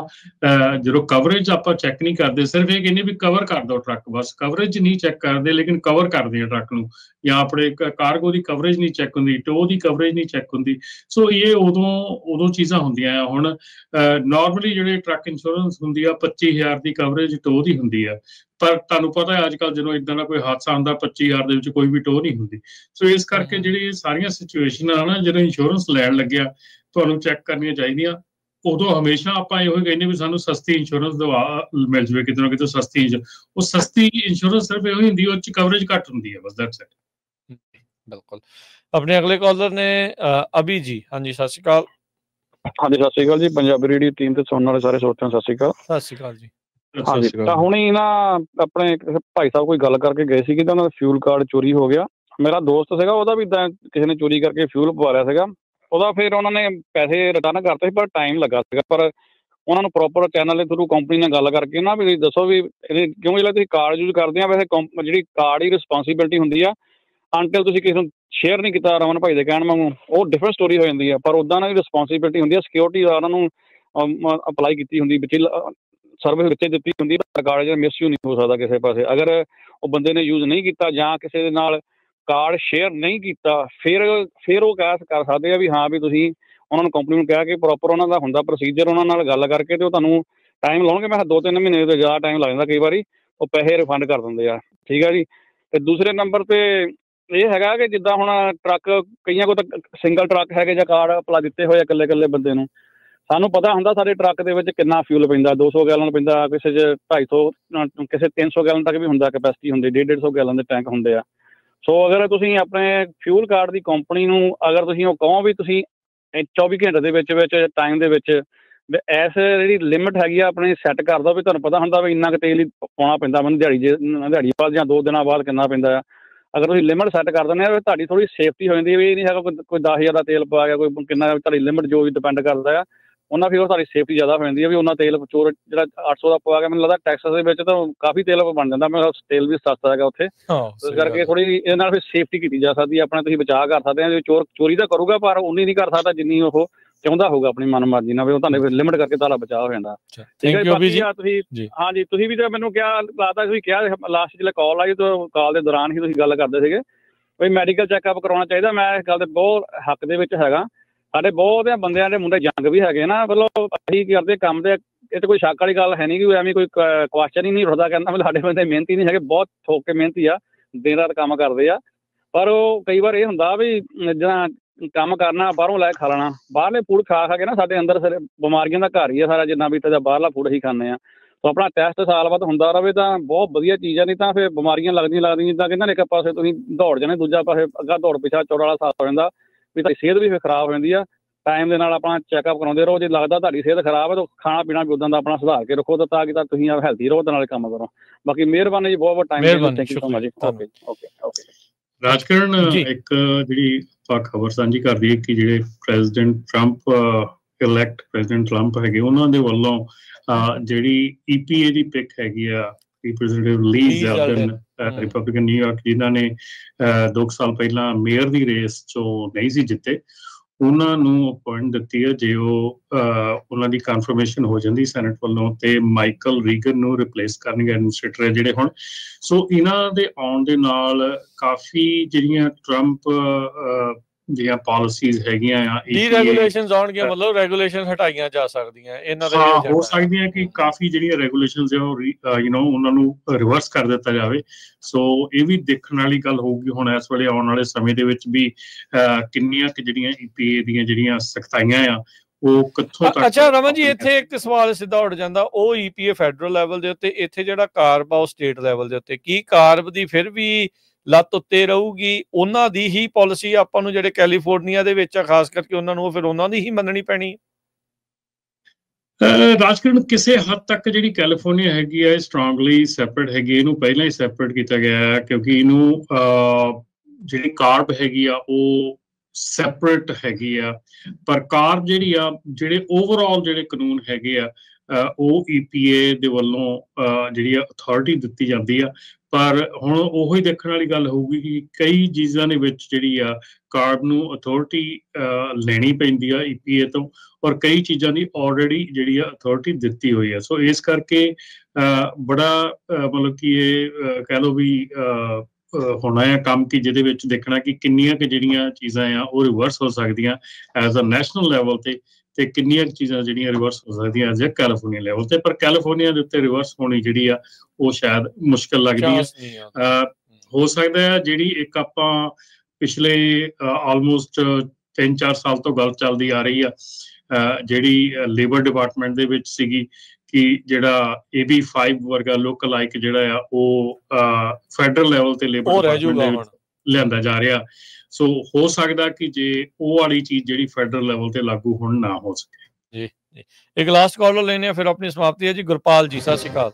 ਆਪਾਂ ਜਦੋਂ ਕਵਰੇਜ ਆਪਾਂ ਚੈੱਕ ਨਹੀਂ ਕਰਦੇ, ਸਿਰਫ ਇਹ ਕਹਿੰਦੇ ਵੀ ਕਵਰ ਕਰ ਦਿਓ ਟਰੱਕ, ਬਸ ਕਵਰੇਜ ਨਹੀਂ ਚੈੱਕ ਕਰਦੇ, ਲੇਕਿਨ ਕਵਰ ਕਰਦੇ ਆ ਟਰੱਕ ਨੂੰ, ਜਾਂ ਆਪਣੇ ਕਾਰਗੋ ਦੀ ਕਵਰੇਜ ਨਹੀਂ ਚੈੱਕ ਹੁੰਦੀ, ਟੋ ਦੀ ਕਵਰੇਜ ਨਹੀਂ ਚੈੱਕ ਹੁੰਦੀ। ਸੋ ਇਹ ਉਦੋਂ ਉਦੋਂ ਚੀਜ਼ਾਂ ਹੁੰਦੀਆਂ ਆ। ਹੁਣ ਨੋਰਮਲੀ ਜਿਹੜੇ ਟਰੱਕ ਇੰਸ਼ੋਰੈਂਸ ਹੁੰਦੀ ਆ ਪੱਚੀ ਹਜ਼ਾਰ ਦੀ ਕਵਰੇਜ ਟੋ ਦੀ ਹੁੰਦੀ ਆ, ਪਰ ਤੁਹਾਨੂੰ ਪਤਾ ਹੈ ਅੱਜ ਕੱਲ੍ਹ ਜਦੋਂ ਇੱਦਾਂ ਦਾ ਕੋਈ ਹਾਦਸਾ ਹੁੰਦਾ ਪੱਚੀ ਹਜ਼ਾਰ ਦੇ ਵਿੱਚ ਕੋਈ ਵੀ ਟੋ ਨਹੀਂ ਹੁੰਦੀ। ਸੋ ਇਸ ਕਰਕੇ ਜਿਹੜੀ ਸਾਰੀਆਂ ਸਿਚੁਏਸ਼ਨ ਆ ਨਾ, ਜਦੋਂ ਇੰਸ਼ੋਰੈਂਸ ਲੈਣ ਲੱਗਿਆ ਤੁਹਾਨੂੰ ਚੈੱਕ ਕਰਨੀਆਂ ਚਾਹੀਦੀਆਂ। ਉਦੋਂ ਹਮੇਸ਼ਾ ਆਪਾਂ ਇਹੋ ਹੀ ਕਹਿੰਦੇ ਵੀ ਸਾਨੂੰ ਸਸਤੀ ਇੰਸ਼ੋਰੈਂਸ ਦਵਾ ਮਿਲ ਜਾਵੇ, ਕਿਤੇ ਨਾ ਕਿਤੇ ਸਸਤੀ। ਉਹ ਸਸਤੀ ਇੰਸ਼ੋਰੈਂਸ ਸਿਰਫ ਇਹੋ ਹੀ ਹੁੰਦੀ, ਉਹ 'ਚ ਕਵਰੇਜ ਘੱਟ ਹੁੰਦੀ ਹੈ, ਬਸ ਦੈਟਸ ਇਟ। ਬਿਲਕੁਲ। ਆਪਣੇ ਅਗਲੇ ਕਾਲਰ ਨੇ ਅਭੀ ਜੀ। ਹਾਂਜੀ, ਸਤਿ ਸ਼੍ਰੀ ਅਕਾਲ। ਹਾਂਜੀ, ਸਤਿ ਸ਼੍ਰੀ ਅਕਾਲ ਜੀ। ਪੰਜਾਬੀ ਰੇਡੀਓ ਟੀਮ ਤੇ ਸੁਣਨ ਵਾਲੇ ਸਾਰੇ ਸਰੋਤਿਆਂ ਨੂੰ ਸਤਿ ਸ਼੍ਰੀ ਅਕਾਲ। ਸਤਿ ਸ਼੍ਰੀ ਅਕਾਲ ਜੀ। ਹਾਂਜੀ, ਤਾਂ ਹੁਣੀ ਨਾ ਆਪਣੇ ਭਾਈ ਸਾਹਿਬ ਕੋਈ ਗੱਲ ਕਰਕੇ ਗਏ ਸੀਗੇ ਤਾਂ ਉਹਨਾਂ ਦਾ ਫਿਊਲ ਕਾਰਡ ਚੋਰੀ ਹੋ ਗਿਆ। ਮੇਰਾ ਦੋਸਤ ਸੀਗਾ, ਉਹਦਾ ਵੀ ਇੱਦਾਂ ਕਿਸੇ ਨੇ ਚੋਰੀ ਕਰਕੇ ਫਿਊਲ ਪਵਾ ਲਿਆ ਸੀਗਾ। ਉਹਦਾ ਫਿਰ ਉਹਨਾਂ ਨੇ ਪੈਸੇ ਰਿਟਰਨ ਕਰਤੇ ਸੀ, ਪਰ ਟਾਈਮ ਲੱਗਾ ਸੀਗਾ। ਪਰ ਉਹਨਾਂ ਨੂੰ ਪ੍ਰੋਪਰ ਚੈਨਲ ਦੇ ਥਰੂ ਕੰਪਨੀ ਨਾਲ ਗੱਲ ਕਰਕੇ ਨਾ ਵੀ ਦੱਸੋ ਵੀ ਇਹਦੇ ਕਿਉਂ ਜਿਹੜਾ ਤੁਸੀਂ ਕਾਰਡ ਯੂਜ਼ ਕਰਦੇ ਆ, ਵੈਸੇ ਕੰਪ ਜਿਹੜੀ ਕਾਰਡ ਦੀ ਰਿਸਪੋਂਸੀਬਿਲਿਟੀ ਹੁੰਦੀ ਆ ਅੰਟਿਲ ਤੁਸੀਂ ਕਿਸੇ ਨੂੰ ਸ਼ੇਅਰ ਨਹੀਂ ਕੀਤਾ ਰਮਨ ਭਾਈ ਦੇ ਕਹਿਣ ਵਾਂਗੂ, ਉਹ ਡਿਫਰੈਂਟ ਸਟੋਰੀ ਹੋ ਜਾਂਦੀ ਆ। ਪਰ ਉੱਦਾਂ ਨਾਲ ਰਿਸਪੋਂਸੀਬਿਲਿਟੀ ਹੁੰਦੀ ਆ, ਸਿਕਿਉਰਿਟੀ ਉਹਨਾਂ ਨੂੰ ਅਪਲਾਈ ਕੀਤੀ ਹੁੰਦੀ, ਵਿੱਚ ਸਰਵਿਸ ਵਿੱਚ ਦਿੱਤੀ ਹੁੰਦੀ, ਕਾਰਡ ਜਿਹੜਾ ਮਿਸਯੂਜ਼ ਨਹੀਂ ਹੋ ਸਕਦਾ ਕਿਸੇ ਪਾਸੇ। ਅਗਰ ਉਹ ਬੰਦੇ ਨੇ ਯੂਜ਼ ਨਹੀਂ ਕੀਤਾ ਜਾਂ ਕਿਸੇ ਦੇ ਨਾਲ ਕਾਰਡ ਸ਼ੇਅਰ ਨਹੀਂ ਕੀਤਾ, ਫਿਰ ਫਿਰ ਉਹ ਕਹਿ ਕਰ ਸਕਦੇ ਆ ਵੀ ਹਾਂ ਵੀ ਤੁਸੀਂ ਉਹਨਾਂ ਨੂੰ ਕੰਪਨੀ ਨੂੰ ਕਹਿ ਕੇ ਪ੍ਰੋਪਰ ਉਹਨਾਂ ਦਾ ਹੁੰਦਾ ਪ੍ਰੋਸੀਜਰ, ਉਹਨਾਂ ਨਾਲ ਗੱਲ ਕਰਕੇ ਤੇ ਉਹ ਤੁਹਾਨੂੰ ਟਾਈਮ ਲਾਉਣਗੇ। ਮੈਂ ਕਿਹਾ ਦੋ ਤਿੰਨ ਮਹੀਨੇ ਤੋਂ ਜ਼ਿਆਦਾ ਟਾਈਮ ਲੱਗ ਜਾਂਦਾ ਕਈ ਵਾਰੀ, ਉਹ ਪੈਸੇ ਰਿਫੰਡ ਕਰ ਦਿੰਦੇ ਆ। ਠੀਕ ਆ ਜੀ। ਤੇ ਦੂਸਰੇ ਨੰਬਰ 'ਤੇ ਇਹ ਹੈਗਾ ਕਿ ਜਿੱਦਾਂ ਹੁਣ ਟਰੱਕ ਕਈਆਂ ਕੋਲ ਤਾਂ ਸਿੰਗਲ ਟਰੱਕ ਹੈਗੇ ਜਾਂ ਕਾਰਡ ਅਪਲਾ ਦਿੱਤੇ ਹੋਏ ਆ ਇਕੱਲੇ ਇਕੱਲੇ ਬੰਦੇ ਨੂੰ, ਸਾਨੂੰ ਪਤਾ ਹੁੰਦਾ ਸਾਡੇ ਟਰੱਕ ਦੇ ਵਿੱਚ ਕਿੰਨਾ ਫਿਊਲ ਪੈਂਦਾ, ਦੋ ਸੌ ਗੈਲਨ ਪੈਂਦਾ, ਕਿਸੇ 'ਚ ਢਾਈ ਸੌ, ਕਿਸੇ ਤਿੰਨ ਸੌ ਗੈਲਨ ਤੱਕ ਵੀ ਹੁੰਦਾ, ਕੈਪੈਸਿਟੀ ਹੁੰਦੀ, ਡੇਢ ਡੇਢ ਸੌ ਗੈਲਨ ਦੇ ਟੈਂਕ ਹੁੰਦੇ ਆ। ਸੋ ਅਗਰ ਤੁਸੀਂ ਆਪਣੇ ਫਿਊਲ ਕਾਰਡ ਦੀ ਕੰਪਨੀ ਨੂੰ ਅਗਰ ਤੁਸੀਂ ਉਹ ਕਹੋ ਵੀ ਤੁਸੀਂ ਚੌਵੀ ਘੰਟੇ ਦੇ ਵਿੱਚ ਵਿੱਚ ਟਾਈਮ ਦੇ ਵਿੱਚ ਐਸ ਜਿਹੜੀ ਲਿਮਿਟ ਹੈਗੀ ਆ ਆਪਣੀ ਸੈੱਟ ਕਰ ਦਿਓ, ਵੀ ਤੁਹਾਨੂੰ ਪਤਾ ਹੁੰਦਾ ਵੀ ਇੰਨਾ ਕੁ ਤੇਲ ਹੀ ਪਾਉਣਾ ਪੈਂਦਾ ਮੈਨੂੰ ਦਿਹਾੜੀ ਜੇ ਦਿਹਾੜੀ ਬਾਅਦ ਜਾਂ ਦੋ ਦਿਨਾਂ ਬਾਅਦ ਕਿੰਨਾ ਪੈਂਦਾ ਆ। ਅਗਰ ਤੁਸੀਂ ਲਿਮਿਟ ਸੈੱਟ ਕਰ ਦਿੰਦੇ ਆ ਤੁਹਾਡੀ ਥੋੜ੍ਹੀ ਸੇਫਟੀ ਹੋ ਜਾਂਦੀ ਹੈ। ਵੀ ਇਹ ਨਹੀਂ ਹੈਗਾ ਕੋਈ ਕੋਈ ਦਸ ਹਜ਼ਾਰ ਦਾ ਤੇਲ ਪਾ ਗਿਆ, ਕੋਈ ਕਿੰਨਾ ਤੁਹਾਡੀ ਲਿਮਿਟ ਜੋ ਵੀ ਡਿਪੈਂਡ ਕਰਦਾ ਆ ਉਹਨਾਂ ਫਿਰ ਉਹ ਤੁਹਾਡੀ ਸੇਫਟੀ ਜ਼ਿਆਦਾ ਹੋ ਜਾਂਦੀ ਹੈ। ਵੀ ਉਹਨਾਂ ਤੇਲ ਚੋਰ ਜਿਹੜਾ ਅੱਠ ਸੌ ਦਾ ਪਵਾ ਗਿਆ, ਮੈਨੂੰ ਲੱਗਦਾ ਟੈਕਸਾਸ ਦੇ ਵਿੱਚ ਤਾਂ ਕਾਫੀ ਤੇਲ ਬਣ ਜਾਂਦਾ, ਮੈਂ ਤੇਲ ਵੀ ਸਸਤਾ ਹੈਗਾ ਉੱਥੇ। ਇਸ ਕਰਕੇ ਥੋੜ੍ਹੀ ਇਹਦੇ ਨਾਲ ਫਿਰ ਸੇਫਟੀ ਕੀਤੀ ਜਾ ਸਕਦੀ ਹੈ, ਆਪਣਾ ਤੁਸੀਂ ਬਚਾਅ ਕਰ ਸਕਦੇ ਆ। ਚੋਰ ਚੋਰੀ ਤਾਂ ਕਰੂਗਾ ਪਰ ਉਨੀ ਨਹੀਂ ਕਰ ਸਕਦਾ ਜਿੰਨੀ ਉਹ ਚਾਹੁੰਦਾ ਹੋਊਗਾ ਆਪਣੀ ਮਨਮਰਜ਼ੀ ਨਾਲ, ਵੀ ਉਹ ਤੁਹਾਨੂੰ ਲਿਮਿਟ ਕਰਕੇ ਤੁਹਾਡਾ ਬਚਾਅ ਹੋ ਜਾਂਦਾ। ਠੀਕ ਹੈ ਜੀ। ਤੁਸੀਂ ਹਾਂਜੀ ਤੁਸੀਂ ਵੀ ਤਾਂ ਮੈਨੂੰ ਕਿਹਾ ਲੱਗਦਾ ਤੁਸੀਂ ਕਿਹਾ ਲਾਸਟ ਜਿਹੜਾ ਕਾਲ ਆਈ ਤਾਂ ਕਾਲ ਦੇ ਦੌਰਾਨ ਹੀ ਤੁਸੀਂ ਗੱਲ ਕਰਦੇ ਸੀਗੇ ਵੀ ਮੈਡੀਕਲ ਚੈੱਕਅਪ ਕਰਵਾਉਣਾ ਚਾਹੀਦਾ। ਮੈਂ ਇਸ ਗੱਲ ਦੇ ਬਹੁਤ ਹੱਕ ਦੇ ਵਿੱਚ ਹੈਗਾ। ਸਾਡੇ ਬਹੁਤ ਬੰਦਿਆਂ ਦੇ ਮੁੰਡੇ ਜੰਗ ਵੀ ਹੈਗੇ ਨਾ, ਮਤਲਬ ਅਸੀਂ ਕੀ ਕਰਦੇ ਕੰਮ ਦੇ, ਇਹ ਤਾਂ ਕੋਈ ਸ਼ੱਕ ਵਾਲੀ ਗੱਲ ਹੈ ਨਹੀਂ ਕਿ ਐਵੇਂ ਕੋਈ ਕੁਐਸਚਨ ਹੀ ਨਹੀਂ ਉੱਠਦਾ। ਕਹਿੰਦਾ ਵੀ ਸਾਡੇ ਬੰਦੇ ਮਿਹਨਤੀ ਨਹੀਂ ਹੈਗੇ, ਬਹੁਤ ਠੋਕ ਕੇ ਮਿਹਨਤੀ ਆ, ਦਿਨ ਰਾਤ ਕੰਮ ਕਰਦੇ ਆ। ਪਰ ਉਹ ਕਈ ਵਾਰ ਇਹ ਹੁੰਦਾ ਵੀ ਜਿੱਦਾਂ ਕੰਮ ਕਰਨਾ ਬਾਹਰੋਂ ਲੈ ਖਾ ਲੈਣਾ, ਬਾਹਰਲੇ ਫੂਡ ਖਾ ਖਾ ਕੇ ਨਾ ਸਾਡੇ ਅੰਦਰ ਸਾਰੇ ਬਿਮਾਰੀਆਂ ਦਾ ਘਰ ਹੀ ਆ ਸਾਰਾ, ਜਿੰਨਾ ਵੀ ਤਾਂ ਬਾਹਰਲਾ ਫੂਡ ਅਸੀਂ ਖਾਂਦੇ ਹਾਂ। ਸੋ ਆਪਣਾ ਟੈਸਟ ਸਾਲ ਬਾਅਦ ਹੁੰਦਾ ਰਹੇ ਤਾਂ ਬਹੁਤ ਵਧੀਆ ਚੀਜ਼ ਆ, ਨਹੀਂ ਤਾਂ ਫਿਰ ਬਿਮਾਰੀਆਂ ਲੱਗਦੀਆਂ ਲੱਗਦੀਆਂ ਜਿੱਦਾਂ ਕਹਿੰਦਾ ਨੇ ਇੱਕ ਪਾਸੇ ਤੁਸੀਂ ਦੌੜ ਜਾਣੇ, ਦੂਜਾ ਪਾਸੇ ਅੱਗਾ ਦੌੜ ਪਿੱਛਾ ਚੌੜਾ ਵਾਲਾ ਹਿਸਾਬ ਹੋ ਜਾਂਦਾ, ਵੀ ਤੁਹਾਡੀ ਸਿਹਤ ਵੀ ਫਿਰ ਖਰਾਬ ਹੋ ਜਾਂਦੀ ਆ। ਟਾਈਮ ਦੇ ਨਾਲ ਆਪਣਾ ਚੈੱਕਅਪ ਕਰਾਉਂਦੇ ਰਹੋ, ਜੇ ਲੱਗਦਾ ਤੁਹਾਡੀ ਸਿਹਤ ਖਰਾਬ ਹੈ ਤਾਂ ਖਾਣਾ ਪੀਣਾ ਵੀ ਉੱਦਾਂ ਦਾ ਆਪਣਾ ਸੁਧਾਰ ਕੇ ਰੱਖੋ, ਤਾਂ ਕਿ ਤੁਸੀਂ ਹੈਲਥੀ ਰਹੋ ਤੇ ਨਾਲੇ ਕੰਮ ਕਰੋ। ਬਾਕੀ ਮਿਹਰਬਾਨੀ ਜੀ, ਬਹੁਤ ਬਹੁਤ time thank you so much ਜੀ। Okay okay okay. ਰਾਜਕਰਨ, ਇੱਕ ਜਿਹੜੀ ਆਪਾਂ ਖਬਰ ਸਾਂਝੀ ਕਰਦੀ ਹੈ ਕਿ ਜਿਹੜੇ president Trump elect president Trump ਹੈਗੇ, ਉਹਨਾਂ ਦੇ ਵੱਲੋਂ ਜਿਹੜੀ ਈ ਪੀ ਏ ਦੀ ਪਿਕ ਹੈਗੀ ਆ ਰਿਪਰੈਜ਼ੈਂਟੇਟਿਵ ਲੀ ਜ਼ੈਲਡਨ, ਰਿਪਬਲਿਕਨ ਨਿਊਯਾਰਕ, ਜਿਨ੍ਹਾਂ ਨੇ ਦੋ ਕੁ ਸਾਲ ਪਹਿਲਾਂ ਮੇਅਰ ਦੀ ਰੇਸ ਚੋਂ ਨਹੀਂ ਸੀ ਜਿੱਤੇ, ਉਹਨਾਂ ਨੂੰ ਅਪੁਆਇੰਟ ਦਿੱਤੀ ਹੈ। ਜੇ ਉਹ ਉਹਨਾਂ ਦੀ ਕਨਫਰਮੇਸ਼ਨ ਹੋ ਜਾਂਦੀ ਸੈਨੇਟ ਵੱਲੋਂ, ਤੇ ਮਾਈਕਲ ਰੀਗਨ ਨੂੰ ਰਿਪਲੇਸ ਕਰਨਗੇ ਐਡਮਿਨਿਸਟ੍ਰੇਟਰ ਹੈ ਜਿਹੜੇ ਹੁਣ। ਸੋ ਇਹਨਾਂ ਦੇ ਆਉਣ ਦੇ ਨਾਲ ਕਾਫੀ ਜਿਹੜੀਆਂ ਟਰੰਪ ਜਿਹੜੀਆਂ ਪਾਲਿਸੀਜ਼ ਹੈਗੀਆਂ ਆ, ਡੀਰੈਗੂਲੇਸ਼ਨਸ ਆਉਣਗੀਆਂ, ਮਤਲਬ ਰੈਗੂਲੇਸ਼ਨ ਹਟਾਈਆਂ ਜਾ ਸਕਦੀਆਂ ਇਹਨਾਂ ਦੇ। ਹਾਂ, ਹੋ ਸਕਦੀਆਂ ਕਿ ਕਾਫੀ ਜਿਹੜੀਆਂ ਰੈਗੂਲੇਸ਼ਨਸ ਆ ਉਹ ਯੂ ਨੋ ਉਹਨਾਂ ਨੂੰ ਰਿਵਰਸ ਕਰ ਦਿੱਤਾ ਜਾਵੇ। ਸੋ ਇਹ ਵੀ ਦੇਖਣ ਵਾਲੀ ਗੱਲ ਹੋਊਗੀ ਹੁਣ ਇਸ ਵੇਲੇ ਆਉਣ ਵਾਲੇ ਸਮੇਂ ਦੇ ਵਿੱਚ ਵੀ ਕਿੰਨੀਆਂ ਕਿ ਜਿਹੜੀਆਂ ਈ ਪੀ ਏ ਦੀਆਂ ਜਿਹੜੀਆਂ ਸਖਤਾਈਆਂ ਆ ਉਹ ਕਿੱਥੋਂ ਤੱਕ। ਅੱਛਾ ਰਮਨ ਜੀ, ਇੱਥੇ ਇੱਕ ਸਵਾਲ ਸਿੱਧਾ ਉੱਠ ਜਾਂਦਾ, ਉਹ ਈ ਪੀ ਏ ਫੈਡਰਲ ਲੈਵਲ ਦੇ ਉੱਤੇ, ਇੱਥੇ ਜਿਹੜਾ ਕਾਰਬ ਆ ਉਹ ਸਟੇਟ ਲੈਵਲ ਦੇ ਉੱਤੇ। ਕੀ ਕਾਰਬ ਦੀ ਫਿਰ ਵੀ ਲੱਤ ਉੱਤੇ ਰਹੂਗੀ? ਉਹਨਾਂ ਦੀ ਹੀ ਪਾਲਿਸੀ ਆਪਾਂ ਨੂੰ ਜਿਹੜੇ ਕੈਲੀਫੋਰਨੀਆ ਦੇ ਵਿੱਚ ਆ ਖਾਸ ਕਰਕੇ ਉਹਨਾਂ ਨੂੰ, ਫਿਰ ਉਹਨਾਂ ਦੀ ਹੀ ਮੰਨਣੀ ਪੈਣੀ? ਰਾਜਕਿਰਨ ਕਿਸੇ ਹੱਦ ਤੱਕ ਜਿਹੜੀ ਕੈਲੀਫੋਰਨੀਆ ਹੈਗੀ ਆ ਇਹ ਸਟਰੋਂਗਲੀ ਸੈਪਰੇਟ ਹੈਗੀ, ਇਹਨੂੰ ਪਹਿਲਾਂ ਹੀ ਸੈਪਰੇਟ ਕੀਤਾ ਗਿਆ ਹੈ ਕਿਉਂਕਿ ਇਹਨੂੰ ਜਿਹੜੀ ਕਾਰਬ ਹੈਗੀ ਆ ਉਹ ਸੈਪਰੇਟ ਹੈਗੀ ਆ, ਪਰ ਕਾਰਬ ਜਿਹੜੀ ਆ ਜਿਹੜੇ ਓਵਰਆਲ ਜਿਹੜੇ ਕਾਨੂੰਨ ਹੈਗੇ ਆ ਉਹ ਈ ਪੀ ਏ ਦੇ ਵੱਲੋਂ ਜਿਹੜੀ ਆ ਅਥਾਰਟੀ ਦਿੱਤੀ ਜਾਂਦੀ ਆ। ਪਰ ਹੁਣ ਉਹੀ ਹੀ ਦੇਖਣ ਵਾਲੀ ਗੱਲ ਹੋਊਗੀ ਕਿ ਕਈ ਚੀਜ਼ਾਂ ਦੇ ਵਿੱਚ ਜਿਹੜੀ ਆ ਕਾਰਬ ਨੂੰ ਅਥਾਰਟੀ ਲੈਣੀ ਪੈਂਦੀ ਆ ਈ ਪੀ ਏ ਤੋਂ, ਔਰ ਕਈ ਚੀਜ਼ਾਂ ਦੀ ਆਲਰੇਡੀ ਜਿਹੜੀ ਆ ਅਥਾਰਟੀ ਦਿੱਤੀ ਹੋਈ ਆ। ਸੋ ਇਸ ਕਰਕੇ ਬੜਾ ਮਤਲਬ ਕਿ ਇਹ ਕਹਿ ਲਓ ਵੀ ਹੋਣਾ ਆ ਕੰਮ ਕਿ ਜਿਹਦੇ ਵਿੱਚ ਦੇਖਣਾ ਕਿ ਕਿੰਨੀਆਂ ਕੁ ਜਿਹੜੀਆਂ ਚੀਜ਼ਾਂ ਆ ਉਹ ਰਿਵਰਸ ਹੋ ਸਕਦੀਆਂ ਐਜ਼ ਅ ਨੈਸ਼ਨਲ ਲੈਵਲ ਤੇ, ਤੇ ਕਿੰਨੀਆਂ ਚੀਜ਼ਾਂ ਜਿਹੜੀਆਂ ਰਿਵਰਸ ਹੋ ਸਕਦੀਆਂ ਐਜ਼ ਅ ਕੈਲੀਫੋਰਨੀਆ ਲੈਵਲ ਤੇ। ਪਰ ਕੈਲੀਫੋਰਨੀਆ ਦੇ ਉੱਤੇ ਰਿਵਰਸ ਹੋਣੀ ਜਿਹੜੀ ਆ ਉਹ ਸ਼ਾਇਦ ਮੁਸ਼ਕਿਲ ਲੱਗਦੀ ਹੈ। ਹੋ ਸਕਦਾ ਹੈ ਜਿਹੜੀ ਇੱਕ ਆਪਾਂ ਪਿਛਲੇ ਆਲਮੋਸਟ ਤਿੰਨ ਚਾਰ ਸਾਲ ਤੋਂ ਗੱਲ ਚੱਲਦੀ ਆ ਰਹੀ ਆ ਜਿਹੜੀ ਲੇਬਰ ਡਿਪਾਰਟਮੈਂਟ ਦੇ ਵਿੱਚ ਸੀਗੀ ਕਿ ਜਿਹੜਾ ਏ ਬੀ ਫਾਈਵ ਵਰਗਾ ਲੋਕਲ ਲਾਈਕ ਜਿਹੜਾ ਆ ਉਹ ਫੈਡਰਲ ਲੈਵਲ ਤੇ ਲੇਬਰ ਡਿਪਾਰਟਮੈਂਟ ਲਿਆਂਦਾ ਜਾ ਰਿਹਾ। ਸੋ ਹੋ ਸਕਦਾ ਕਿ ਜੇ ਉਹ ਵਾਲੀ ਚੀਜ਼ ਜਿਹੜੀ ਫੈਡਰਲ ਲੈਵਲ ਤੇ ਲਾਗੂ ਹੁਣ ਨਾ ਹੋ ਸਕੇ। ਜੀ ਜੀ ਇੱਕ ਲਾਸਟ ਕਾਲ ਲੈਣੇ ਆ ਫਿਰ ਆਪਣੀ ਸਮਾਪਤੀ ਹੈ ਜੀ। ਗੁਰਪਾਲ ਜੀ ਸਤਿ ਸ਼੍ਰੀ ਅਕਾਲ।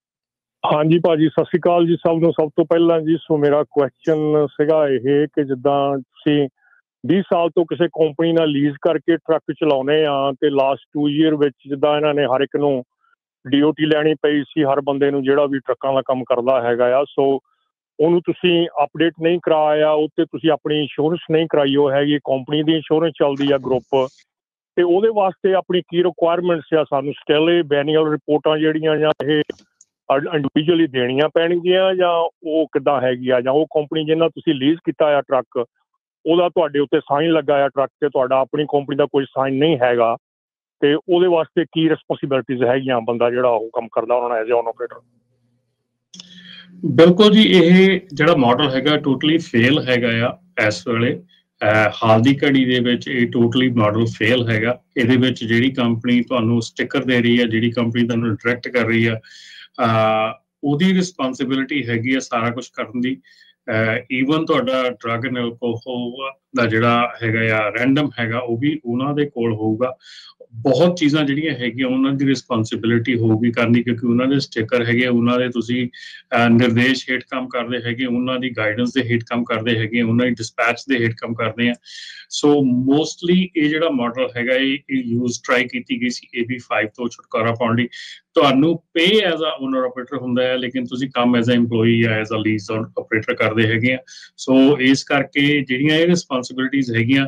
ਹਾਂਜੀ ਭਾਜੀ ਸਤਿ ਸ਼੍ਰੀ ਅਕਾਲ ਜੀ ਸਭ ਨੂੰ। ਸਭ ਤੋਂ ਪਹਿਲਾਂ ਜੀ ਸੋ ਮੇਰਾ ਕੁਐਸਚਨ ਸੀਗਾ ਇਹ ਕਿ ਜਿੱਦਾਂ ਤੁਸੀਂ ਵੀਹ ਸਾਲ ਤੋਂ ਕਿਸੇ ਕੰਪਨੀ ਨਾਲ ਲੀਜ਼ ਕਰਕੇ ਟਰੱਕ ਚਲਾਉਂਦੇ ਆ ਤੇ ਲਾਸਟ ਟੂ ਈਅਰ ਵਿੱਚ ਜਿੱਦਾਂ ਇਹਨਾਂ ਨੇ ਹਰ ਇੱਕ ਨੂੰ ਡੀ ਓ ਟੀ ਲੈਣੀ ਪਈ ਸੀ, ਹਰ ਬੰਦੇ ਨੂੰ ਜਿਹੜਾ ਵੀ ਟਰੱਕਾਂ ਦਾ ਕੰਮ ਕਰਦਾ ਹੈਗਾ ਆ, ਸੋ ਉਹਨੂੰ ਤੁਸੀਂ ਅਪਡੇਟ ਨਹੀਂ ਕਰਾਇਆ, ਉੱਤੇ ਤੁਸੀਂ ਆਪਣੀ ਇੰਸ਼ੋਰੈਂਸ ਨਹੀਂ ਕਰਾਈ ਉਹ ਹੈਗੀ, ਕੰਪਨੀ ਦੀ ਇੰਸ਼ੋਰੈਂਸ ਚੱਲਦੀ ਆ ਗਰੁੱਪ, ਤੇ ਉਹਦੇ ਵਾਸਤੇ ਆਪਣੀ ਕੀ ਰਿਕੁਆਇਰਮੈਂਟਸ ਆ, ਸਾਨੂੰ ਸਟਿਲ ਇਹ ਬੈਨੂਅਲ ਰਿਪੋਰਟਾਂ ਜਿਹੜੀਆਂ ਜਾਂ ਇਹ ਇੰਡੀਵਿਜੂਅਲੀ ਦੇਣੀਆਂ ਪੈਣਗੀਆਂ ਜਾਂ ਉਹ ਕਿੱਦਾਂ ਹੈਗੀ ਆ, ਜਾਂ ਉਹ ਕੰਪਨੀ ਜਿਹਨਾਂ ਤੁਸੀਂ ਲੀਜ਼ ਕੀਤਾ ਆ ਟਰੱਕ ਉਹਦਾ ਤੁਹਾਡੇ ਉੱਤੇ ਸਾਈਨ ਲੱਗਾ ਆ ਟਰੱਕ ਤੇ ਤੁਹਾਡਾ ਆਪਣੀ ਕੰਪਨੀ ਦਾ ਕੋਈ ਸਾਈਨ ਨਹੀਂ ਹੈਗਾ, ਤੇ ਉਹਦੇ ਵਾਸਤੇ ਕੀ ਰਿਸਪੌਂਸਿਬਿਲਿਟੀਜ਼ ਹੈਗੀਆਂ ਬੰਦਾ ਜਿਹੜਾ ਉਹ ਕੰਮ ਕਰਦਾ ਉਹਨਾਂ ਨਾਲ ਐਜ਼ ਐਨ ਆਪਰੇਟਰ? ਬਿਲਕੁਲ ਜੀ, ਇਹ ਜਿਹੜਾ ਮਾਡਲ ਹੈਗਾ ਟੋਟਲੀ ਫੇਲ ਹੈਗਾ ਆ ਇਸ ਵੇਲੇ। ਹਾਲ ਦੀ ਘੜੀ ਦੇ ਵਿੱਚ ਇਹ ਟੋਟਲੀ ਮਾਡਲ ਫੇਲ ਹੈਗਾ। ਇਹਦੇ ਵਿੱਚ ਜਿਹੜੀ ਕੰਪਨੀ ਤੁਹਾਨੂੰ ਸਟਿੱਕਰ ਦੇ ਰਹੀ ਹੈ, ਜਿਹੜੀ ਕੰਪਨੀ ਤੁਹਾਨੂੰ ਡਾਇਰੈਕਟ ਕਰ ਰਹੀ ਆ, ਉਹਦੀ ਰਿਸਪੌਂਸਿਬਿਲਿਟੀ ਹੈਗੀ ਆ ਸਾਰਾ ਕੁਝ ਕਰਨ ਦੀ। ਈਵਨ ਤੁਹਾਡਾ ਡਰੱਗ ਐਂਡ ਐਲਕੋਹਲ ਦਾ ਜਿਹੜਾ ਹੈਗਾ ਆ ਰੈਂਡਮ ਹੈਗਾ ਉਹ ਵੀ ਉਹਨਾਂ ਦੇ ਕੋਲ ਹੋਊਗਾ। ਬਹੁਤ ਚੀਜ਼ਾਂ ਜਿਹੜੀਆਂ ਹੈਗੀਆਂ ਉਹਨਾਂ ਦੀ ਰਿਸਪੌਂਸਿਬਿਲਿਟੀ ਹੋਊਗੀ ਕਰਨੀ, ਕਿਉਂਕਿ ਉਹਨਾਂ ਦੇ ਸਟਿੱਕਰ ਹੈਗੇ, ਉਹਨਾਂ ਦੇ ਤੁਸੀਂ ਨਿਰਦੇਸ਼ ਹੇਠ ਕੰਮ ਕਰਦੇ ਹੈਗੇ, ਉਹਨਾਂ ਦੀ ਗਾਈਡੈਂਸ ਦੇ ਹੇਠ ਕੰਮ ਕਰਦੇ ਹੈਗੇ, ਉਹਨਾਂ ਦੀ ਡਿਸਪੈਚ ਦੇ ਹੇਠ ਕੰਮ ਕਰਦੇ ਆ। ਸੋ ਮੋਸਟਲੀ ਇਹ ਜਿਹੜਾ ਮਾਡਲ ਹੈਗਾ ਇਹ ਯੂਜ਼ ਟਰਾਈ ਕੀਤੀ ਗਈ ਸੀ ਏ ਬੀ ਫਾਈਵ ਤੋਂ ਛੁਟਕਾਰਾ ਪਾਉਣ ਲਈ। ਤੁਹਾਨੂੰ pay as a owner operator ਹੁੰਦਾ ਹੈ, ਲੇਕਿਨ ਤੁਸੀਂ ਕੰਮ ਐਜ਼ ਅ ਇੰਪਲੋਈ ਜਾਂ ਐਜ਼ ਅ ਲੀਜ਼ ਆਪਰੇਟਰ ਕਰਦੇ ਹੈਗੇ ਆ। ਸੋ ਇਸ ਕਰਕੇ ਜਿਹੜੀਆਂ ਇਹ ਰਿਸਪੌਂਸਿਬਿਲਿਟੀਜ਼ ਹੈਗੀਆਂ,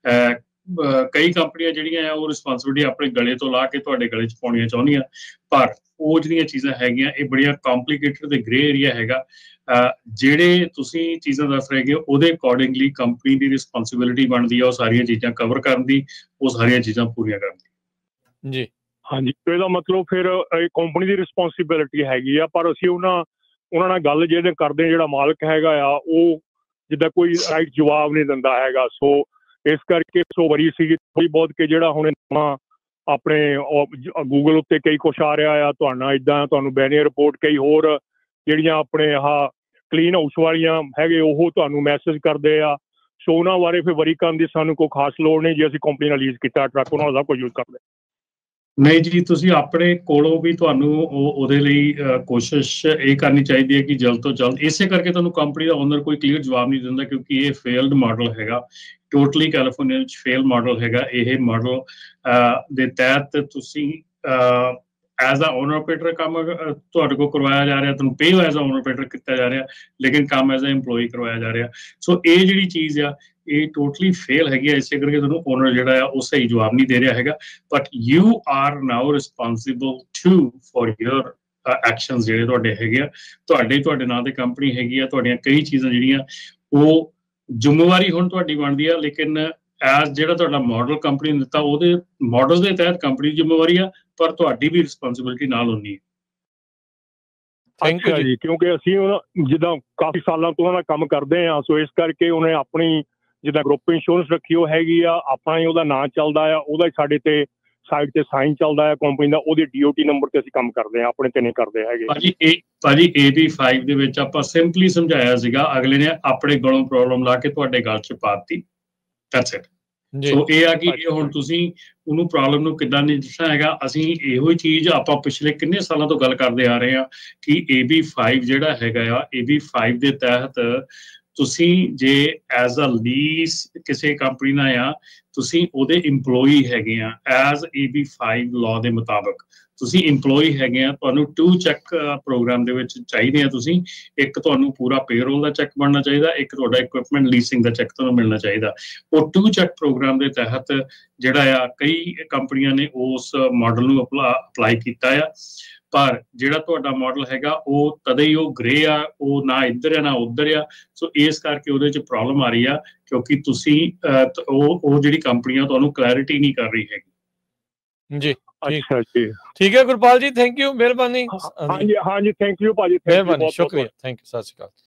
ਕਈ ਕੰਪਨੀਆਂ ਜਿਹੜੀਆਂ ਆ ਉਹ ਰਿਸਪੌਂਸਿਬਿਲਿਟੀ ਆਪਣੇ ਗਲੇ ਤੋਂ ਲਾ ਕੇ ਤੁਹਾਡੇ ਗਲੇ 'ਚ ਪਾਉਣੀਆਂ ਚਾਹੁੰਦੀਆਂ, ਪਰ ਉਹ ਜਿਹੜੀਆਂ ਚੀਜ਼ਾਂ ਹੈਗੀਆਂ ਇਹ ਬੜੀਆਂ ਕੰਪਲੀਕੇਟਡ ਤੇ ਗ੍ਰੇ ਏਰੀਆ ਹੈਗਾ। ਜਿਹੜੇ ਤੁਸੀਂ ਚੀਜ਼ਾਂ ਦੱਸ ਰਹੇ ਹੈਗੇ ਉਹਦੇ ਅਕੋਰਡਿੰਗਲੀ ਕੰਪਨੀ ਦੀ ਰਿਸਪੌਂਸਿਬਿਲਿਟੀ ਬਣਦੀ ਆ ਉਹ ਸਾਰੀਆਂ ਚੀਜ਼ਾਂ ਕਵਰ ਕਰਨ ਦੀ, ਉਹ ਸਾਰੀਆਂ ਚੀਜ਼ਾਂ ਪੂਰੀਆਂ ਕਰਨ ਦੀ। ਜੀ ਹਾਂਜੀ, ਇਹਦਾ ਮਤਲਬ ਫਿਰ ਇਹ ਕੰਪਨੀ ਦੀ ਰਿਸਪੌਂਸਿਬਿਲਿਟੀ ਹੈਗੀ ਆ, ਪਰ ਅਸੀਂ ਉਹਨਾਂ ਉਹਨਾਂ ਨਾਲ ਗੱਲ ਜਿਹੜੇ ਕਰਦੇ ਜਿਹੜਾ ਮਾਲਕ ਹੈਗਾ ਆ ਉਹ ਜਿੱਦਾਂ ਕੋਈ ਰਾਈਟ ਜਵਾਬ ਨਹੀਂ ਦਿੰਦਾ ਹੈਗਾ। ਸੋ ਇਸ ਕਰਕੇ ਸੋ ਵਰੀ ਸੀਗੀ ਥੋੜ੍ਹੀ ਬਹੁਤ ਕਿ ਜਿਹੜਾ ਹੁਣ ਨਵਾਂ ਆਪਣੇ ਗੂਗਲ ਉੱਤੇ ਕਈ ਕੁਛ ਆ ਰਿਹਾ ਆ, ਤੁਹਾਨੂੰ ਇੱਦਾਂ ਤੁਹਾਨੂੰ ਬੈਨੀਅਰ ਰਿਪੋਰਟ, ਕਈ ਹੋਰ ਜਿਹੜੀਆਂ ਆਪਣੇ ਆਹ ਕਲੀਨ ਹਾਊਸ ਵਾਲੀਆਂ ਹੈਗੇ ਉਹ ਤੁਹਾਨੂੰ ਮੈਸੇਜ ਕਰਦੇ ਆ। ਸੋ ਉਹਨਾਂ ਬਾਰੇ ਫਿਰ ਵਰੀ ਕਰਨ ਦੀ ਸਾਨੂੰ ਕੋਈ ਖਾਸ ਲੋੜ ਨਹੀਂ ਜੇ ਅਸੀਂ ਕੰਪਨੀ ਨਾਲ ਲੀਜ਼ ਕੀਤਾ ਟਰੱਕ, ਉਹਨਾਂ ਦਾ ਸਭ ਕੁਝ ਯੂਜ਼ ਕਰਦੇ। ਨਹੀਂ ਜੀ, ਤੁਸੀਂ ਆਪਣੇ ਕੋਲੋਂ ਵੀ ਤੁਹਾਨੂੰ ਉਹ ਉਹਦੇ ਲਈ ਕੋਸ਼ਿਸ਼ ਇਹ ਕਰਨੀ ਚਾਹੀਦੀ ਹੈ ਕਿ ਜਲਦ ਤੋਂ ਜਲਦ, ਇਸੇ ਕਰਕੇ ਤੁਹਾਨੂੰ ਕੰਪਨੀ ਦਾ ਓਨਰ ਕੋਈ ਕਲੀਅਰ ਜਵਾਬ ਨਹੀਂ ਦਿੰਦਾ ਕਿਉਂਕਿ ਇਹ ਫੇਲਡ ਮਾਡਲ ਹੈਗਾ, ਟੋਟਲੀ ਕੈਲੀਫੋਰਨੀਆ ਵਿੱਚ ਫੇਲ ਮਾਡਲ ਹੈਗਾ। ਇਹ ਮਾਡਲ ਦੇ ਤਹਿਤ ਤੁਸੀਂ ਐਜ਼ ਅ ਓਨਰ ਆਪਰੇਟਰ ਕੰਮ ਤੁਹਾਡੇ ਕੋਲ ਕਰਵਾਇਆ ਜਾ ਰਿਹਾ, ਤੁਹਾਨੂੰ pay as a owner operator ਕੀਤਾ ਜਾ ਰਿਹਾ, ਲੇਕਿਨ ਕੰਮ ਐਜ਼ ਅ ਇੰਪਲੋਈ ਕਰਵਾਇਆ ਜਾ ਰਿਹਾ। ਸੋ ਇਹ ਜਿਹੜੀ ਚੀਜ਼ ਆ ਇਹ ਟੋਟਲੀ ਫੇਲ ਹੈਗੀ ਆ, ਇਸੇ ਕਰਕੇ ਤੁਹਾਨੂੰ ਓਨਰ ਜਿਹੜਾ ਆ ਉਹ ਸਹੀ ਜਵਾਬ ਨਹੀਂ ਦੇ ਰਿਹਾ ਹੈਗਾ। But you are now responsible to for your actions ਜਿਹੜੇ ਤੁਹਾਡੇ ਹੈਗੇ ਆ, ਤੁਹਾਡੇ ਤੁਹਾਡੇ ਨਾਂ ਤੇ ਕੰਪਨੀ ਹੈਗੀ ਆ, ਤੁਹਾਡੀਆਂ ਕਈ ਚੀਜ਼ਾਂ ਜਿਹੜੀਆਂ ਉਹ ਜ਼ਿੰਮੇਵਾਰੀ ਹੁਣ ਤੁਹਾਡੀ ਬਣਦੀ ਆ, ਲੇਕਿਨ ਐਜ਼ ਜਿਹੜਾ ਤੁਹਾਡਾ ਮਾਡਲ ਕੰਪਨੀ ਨੇ ਦਿੱਤਾ ਉਹਦੇ ਮਾਡਲ ਦੇ ਤਹਿਤ ਕੰਪਨੀ ਦੀ ਜ਼ਿੰਮੇਵਾਰੀ ਆ, ਪਰ ਤੁਹਾਡੀ ਵੀ ਰਿਸਪੌਂਸਿਬਿਲਿਟੀ ਨਾਲ ਉਨੀ ਹੈ। ਥੈਂਕ ਯੂ ਜੀ, ਕਿਉਂਕਿ ਅਸੀਂ ਉਹਨਾਂ ਜਿੱਦਾਂ ਕਾਫੀ ਸਾਲਾਂ ਤੋਂ ਉਹਨਾਂ ਦਾ ਕੰਮ ਕਰਦੇ ਹਾਂ, ਸੋ ਇਸ ਕਰਕੇ ਉਹਨੇ ਆਪਣੀ ਜਿੱਦਾਂ ਗਰੁੱਪ ਇੰਸ਼ੋਰੈਂਸ ਰੱਖੀ ਉਹ ਹੈਗੀ ਆ, ਆਪਣਾ ਹੀ ਉਹਦਾ ਨਾਂ ਚੱਲਦਾ ਆ, ਉਹਦਾ ਹੀ ਸਾਡੇ ਤੇ ਸਾਈਡ ਤੇ ਸਾਈਨ ਚੱਲਦਾ ਹੈ ਕੰਪਨੀ ਦਾ, ਉਹਦੇ ਡੀ ਓ ਟੀ ਨੰਬਰ ਤੇ ਅਸੀਂ ਕੰਮ ਕਰਦੇ ਹਾਂ, ਆਪਣੇ ਤੇ ਨਹੀਂ ਕਰਦੇ ਹੈਗੇ। ਭਾਜੀ ਇਹ ਭਾਜੀ ਏ ਬੀ ਫਾਈਵ ਦੇ ਵਿੱਚ ਆਪਾਂ ਸਿੰਪਲੀ ਸਮਝਾਇਆ ਸੀਗਾ, ਅਗਲੇ ਨੇ ਆਪਣੇ ਗਲੋਂ ਪ੍ਰੋਬਲਮ ਲਾ ਕੇ ਤੁਹਾਡੇ ਗੱਲ 'ਚ ਪਾਤੀ, ਦੈਟਸ ਇਟ। ਸੋ ਇਹ ਆ ਕਿ ਇਹ ਹੁਣ ਤੁਸੀਂ ਉਹਨੂੰ ਪ੍ਰੋਬਲਮ ਨੂੰ ਕਿੱਦਾਂ ਨਜਿੱਠਣਾ ਹੈਗਾ। ਅਸੀਂ ਇਹੋ ਹੀ ਚੀਜ਼ ਆਪਾਂ ਪਿਛਲੇ ਕਿੰਨੇ ਸਾਲਾਂ ਤੋਂ ਗੱਲ ਕਰਦੇ ਆ ਰਹੇ ਹਾਂ ਕਿ ਏ ਬੀ ਫਾਈਵ ਜਿਹੜਾ ਹੈਗਾ ਆ, ਏ ਬੀ ਫਾਈਵ ਦੇ ਤਹਿਤ ਤੁਸੀਂ ਜੇ ਐਜ਼ ਅ ਲੀਜ਼ ਕਿਸੇ ਕੰਪਨੀ ਨਾਲ ਆ, ਤੁਸੀਂ ਉਹਦੇ ਇੰਪਲੋਈ ਹੈਗੇ ਆ as A B five law ਦੇ ਮੁਤਾਬਕ ਤੁਸੀਂ ਇੰਪਲੋਈ ਹੈਗੇ ਆ, ਤੁਹਾਨੂੰ ਟੂ ਚੈੱਕ ਪ੍ਰੋਗਰਾਮ ਦੇ ਵਿੱਚ ਚਾਹੀਦੇ ਆ। ਤੁਸੀਂ ਇੱਕ ਤੁਹਾਨੂੰ ਪੂਰਾ ਪੇਰੋਲ ਦਾ ਚੈੱਕ ਬਣਨਾ ਚਾਹੀਦਾ, ਇੱਕ ਤੁਹਾਡਾ ਇਕਵਿਪਮੈਂਟ ਲੀਸਿੰਗ ਦਾ ਚੈੱਕ ਤੁਹਾਨੂੰ ਮਿਲਣਾ ਚਾਹੀਦਾ। ਉਹ ਟੂ ਚੈੱਕ ਪ੍ਰੋਗਰਾਮ ਦੇ ਤਹਿਤ ਜਿਹੜਾ ਆ ਕਈ ਕੰਪਨੀਆਂ ਨੇ ਉਸ ਮਾਡਲ ਨੂੰ ਅਪਲਾਈ ਕੀਤਾ ਆ, ਪਰ ਜਿਹੜਾ ਤੁਹਾਡਾ ਮਾਡਲ ਹੈਗਾ ਉਹ ਤਦੇ ਹੀ ਉਹ ਗ੍ਰੇ ਆ, ਉਹ ਨਾ ਇੱਧਰ ਆ ਨਾ ਉੱਧਰ ਆ। ਸੋ ਇਸ ਕਰਕੇ ਉਹਦੇ 'ਚ ਪ੍ਰੋਬਲਮ ਆ ਰਹੀ ਆ ਕਿਉਂਕਿ ਤੁਸੀਂ ਉਹ ਉਹ ਜਿਹੜੀ ਕੰਪਨੀਆਂ ਤੁਹਾਨੂੰ ਕਲੈਰਿਟੀ ਨਹੀਂ ਕਰ ਰਹੀ ਹੈਗੀ ਜੀ। ਅੱਛਾ ਜੀ, ਠੀਕ ਹੈ ਗੁਰਪਾਲ ਜੀ, ਥੈਂਕ ਯੂ, ਮਿਹਰਬਾਨੀ। ਹਾਂਜੀ ਹਾਂਜੀ, ਥੈਂਕ ਯੂ ਭਾਜੀ, ਮਿਹਰਬਾਨੀ, ਸ਼ੁਕਰੀਆ, ਥੈਂਕ ਯੂ, ਸਤਿ ਸ਼੍ਰੀ ਅਕਾਲ।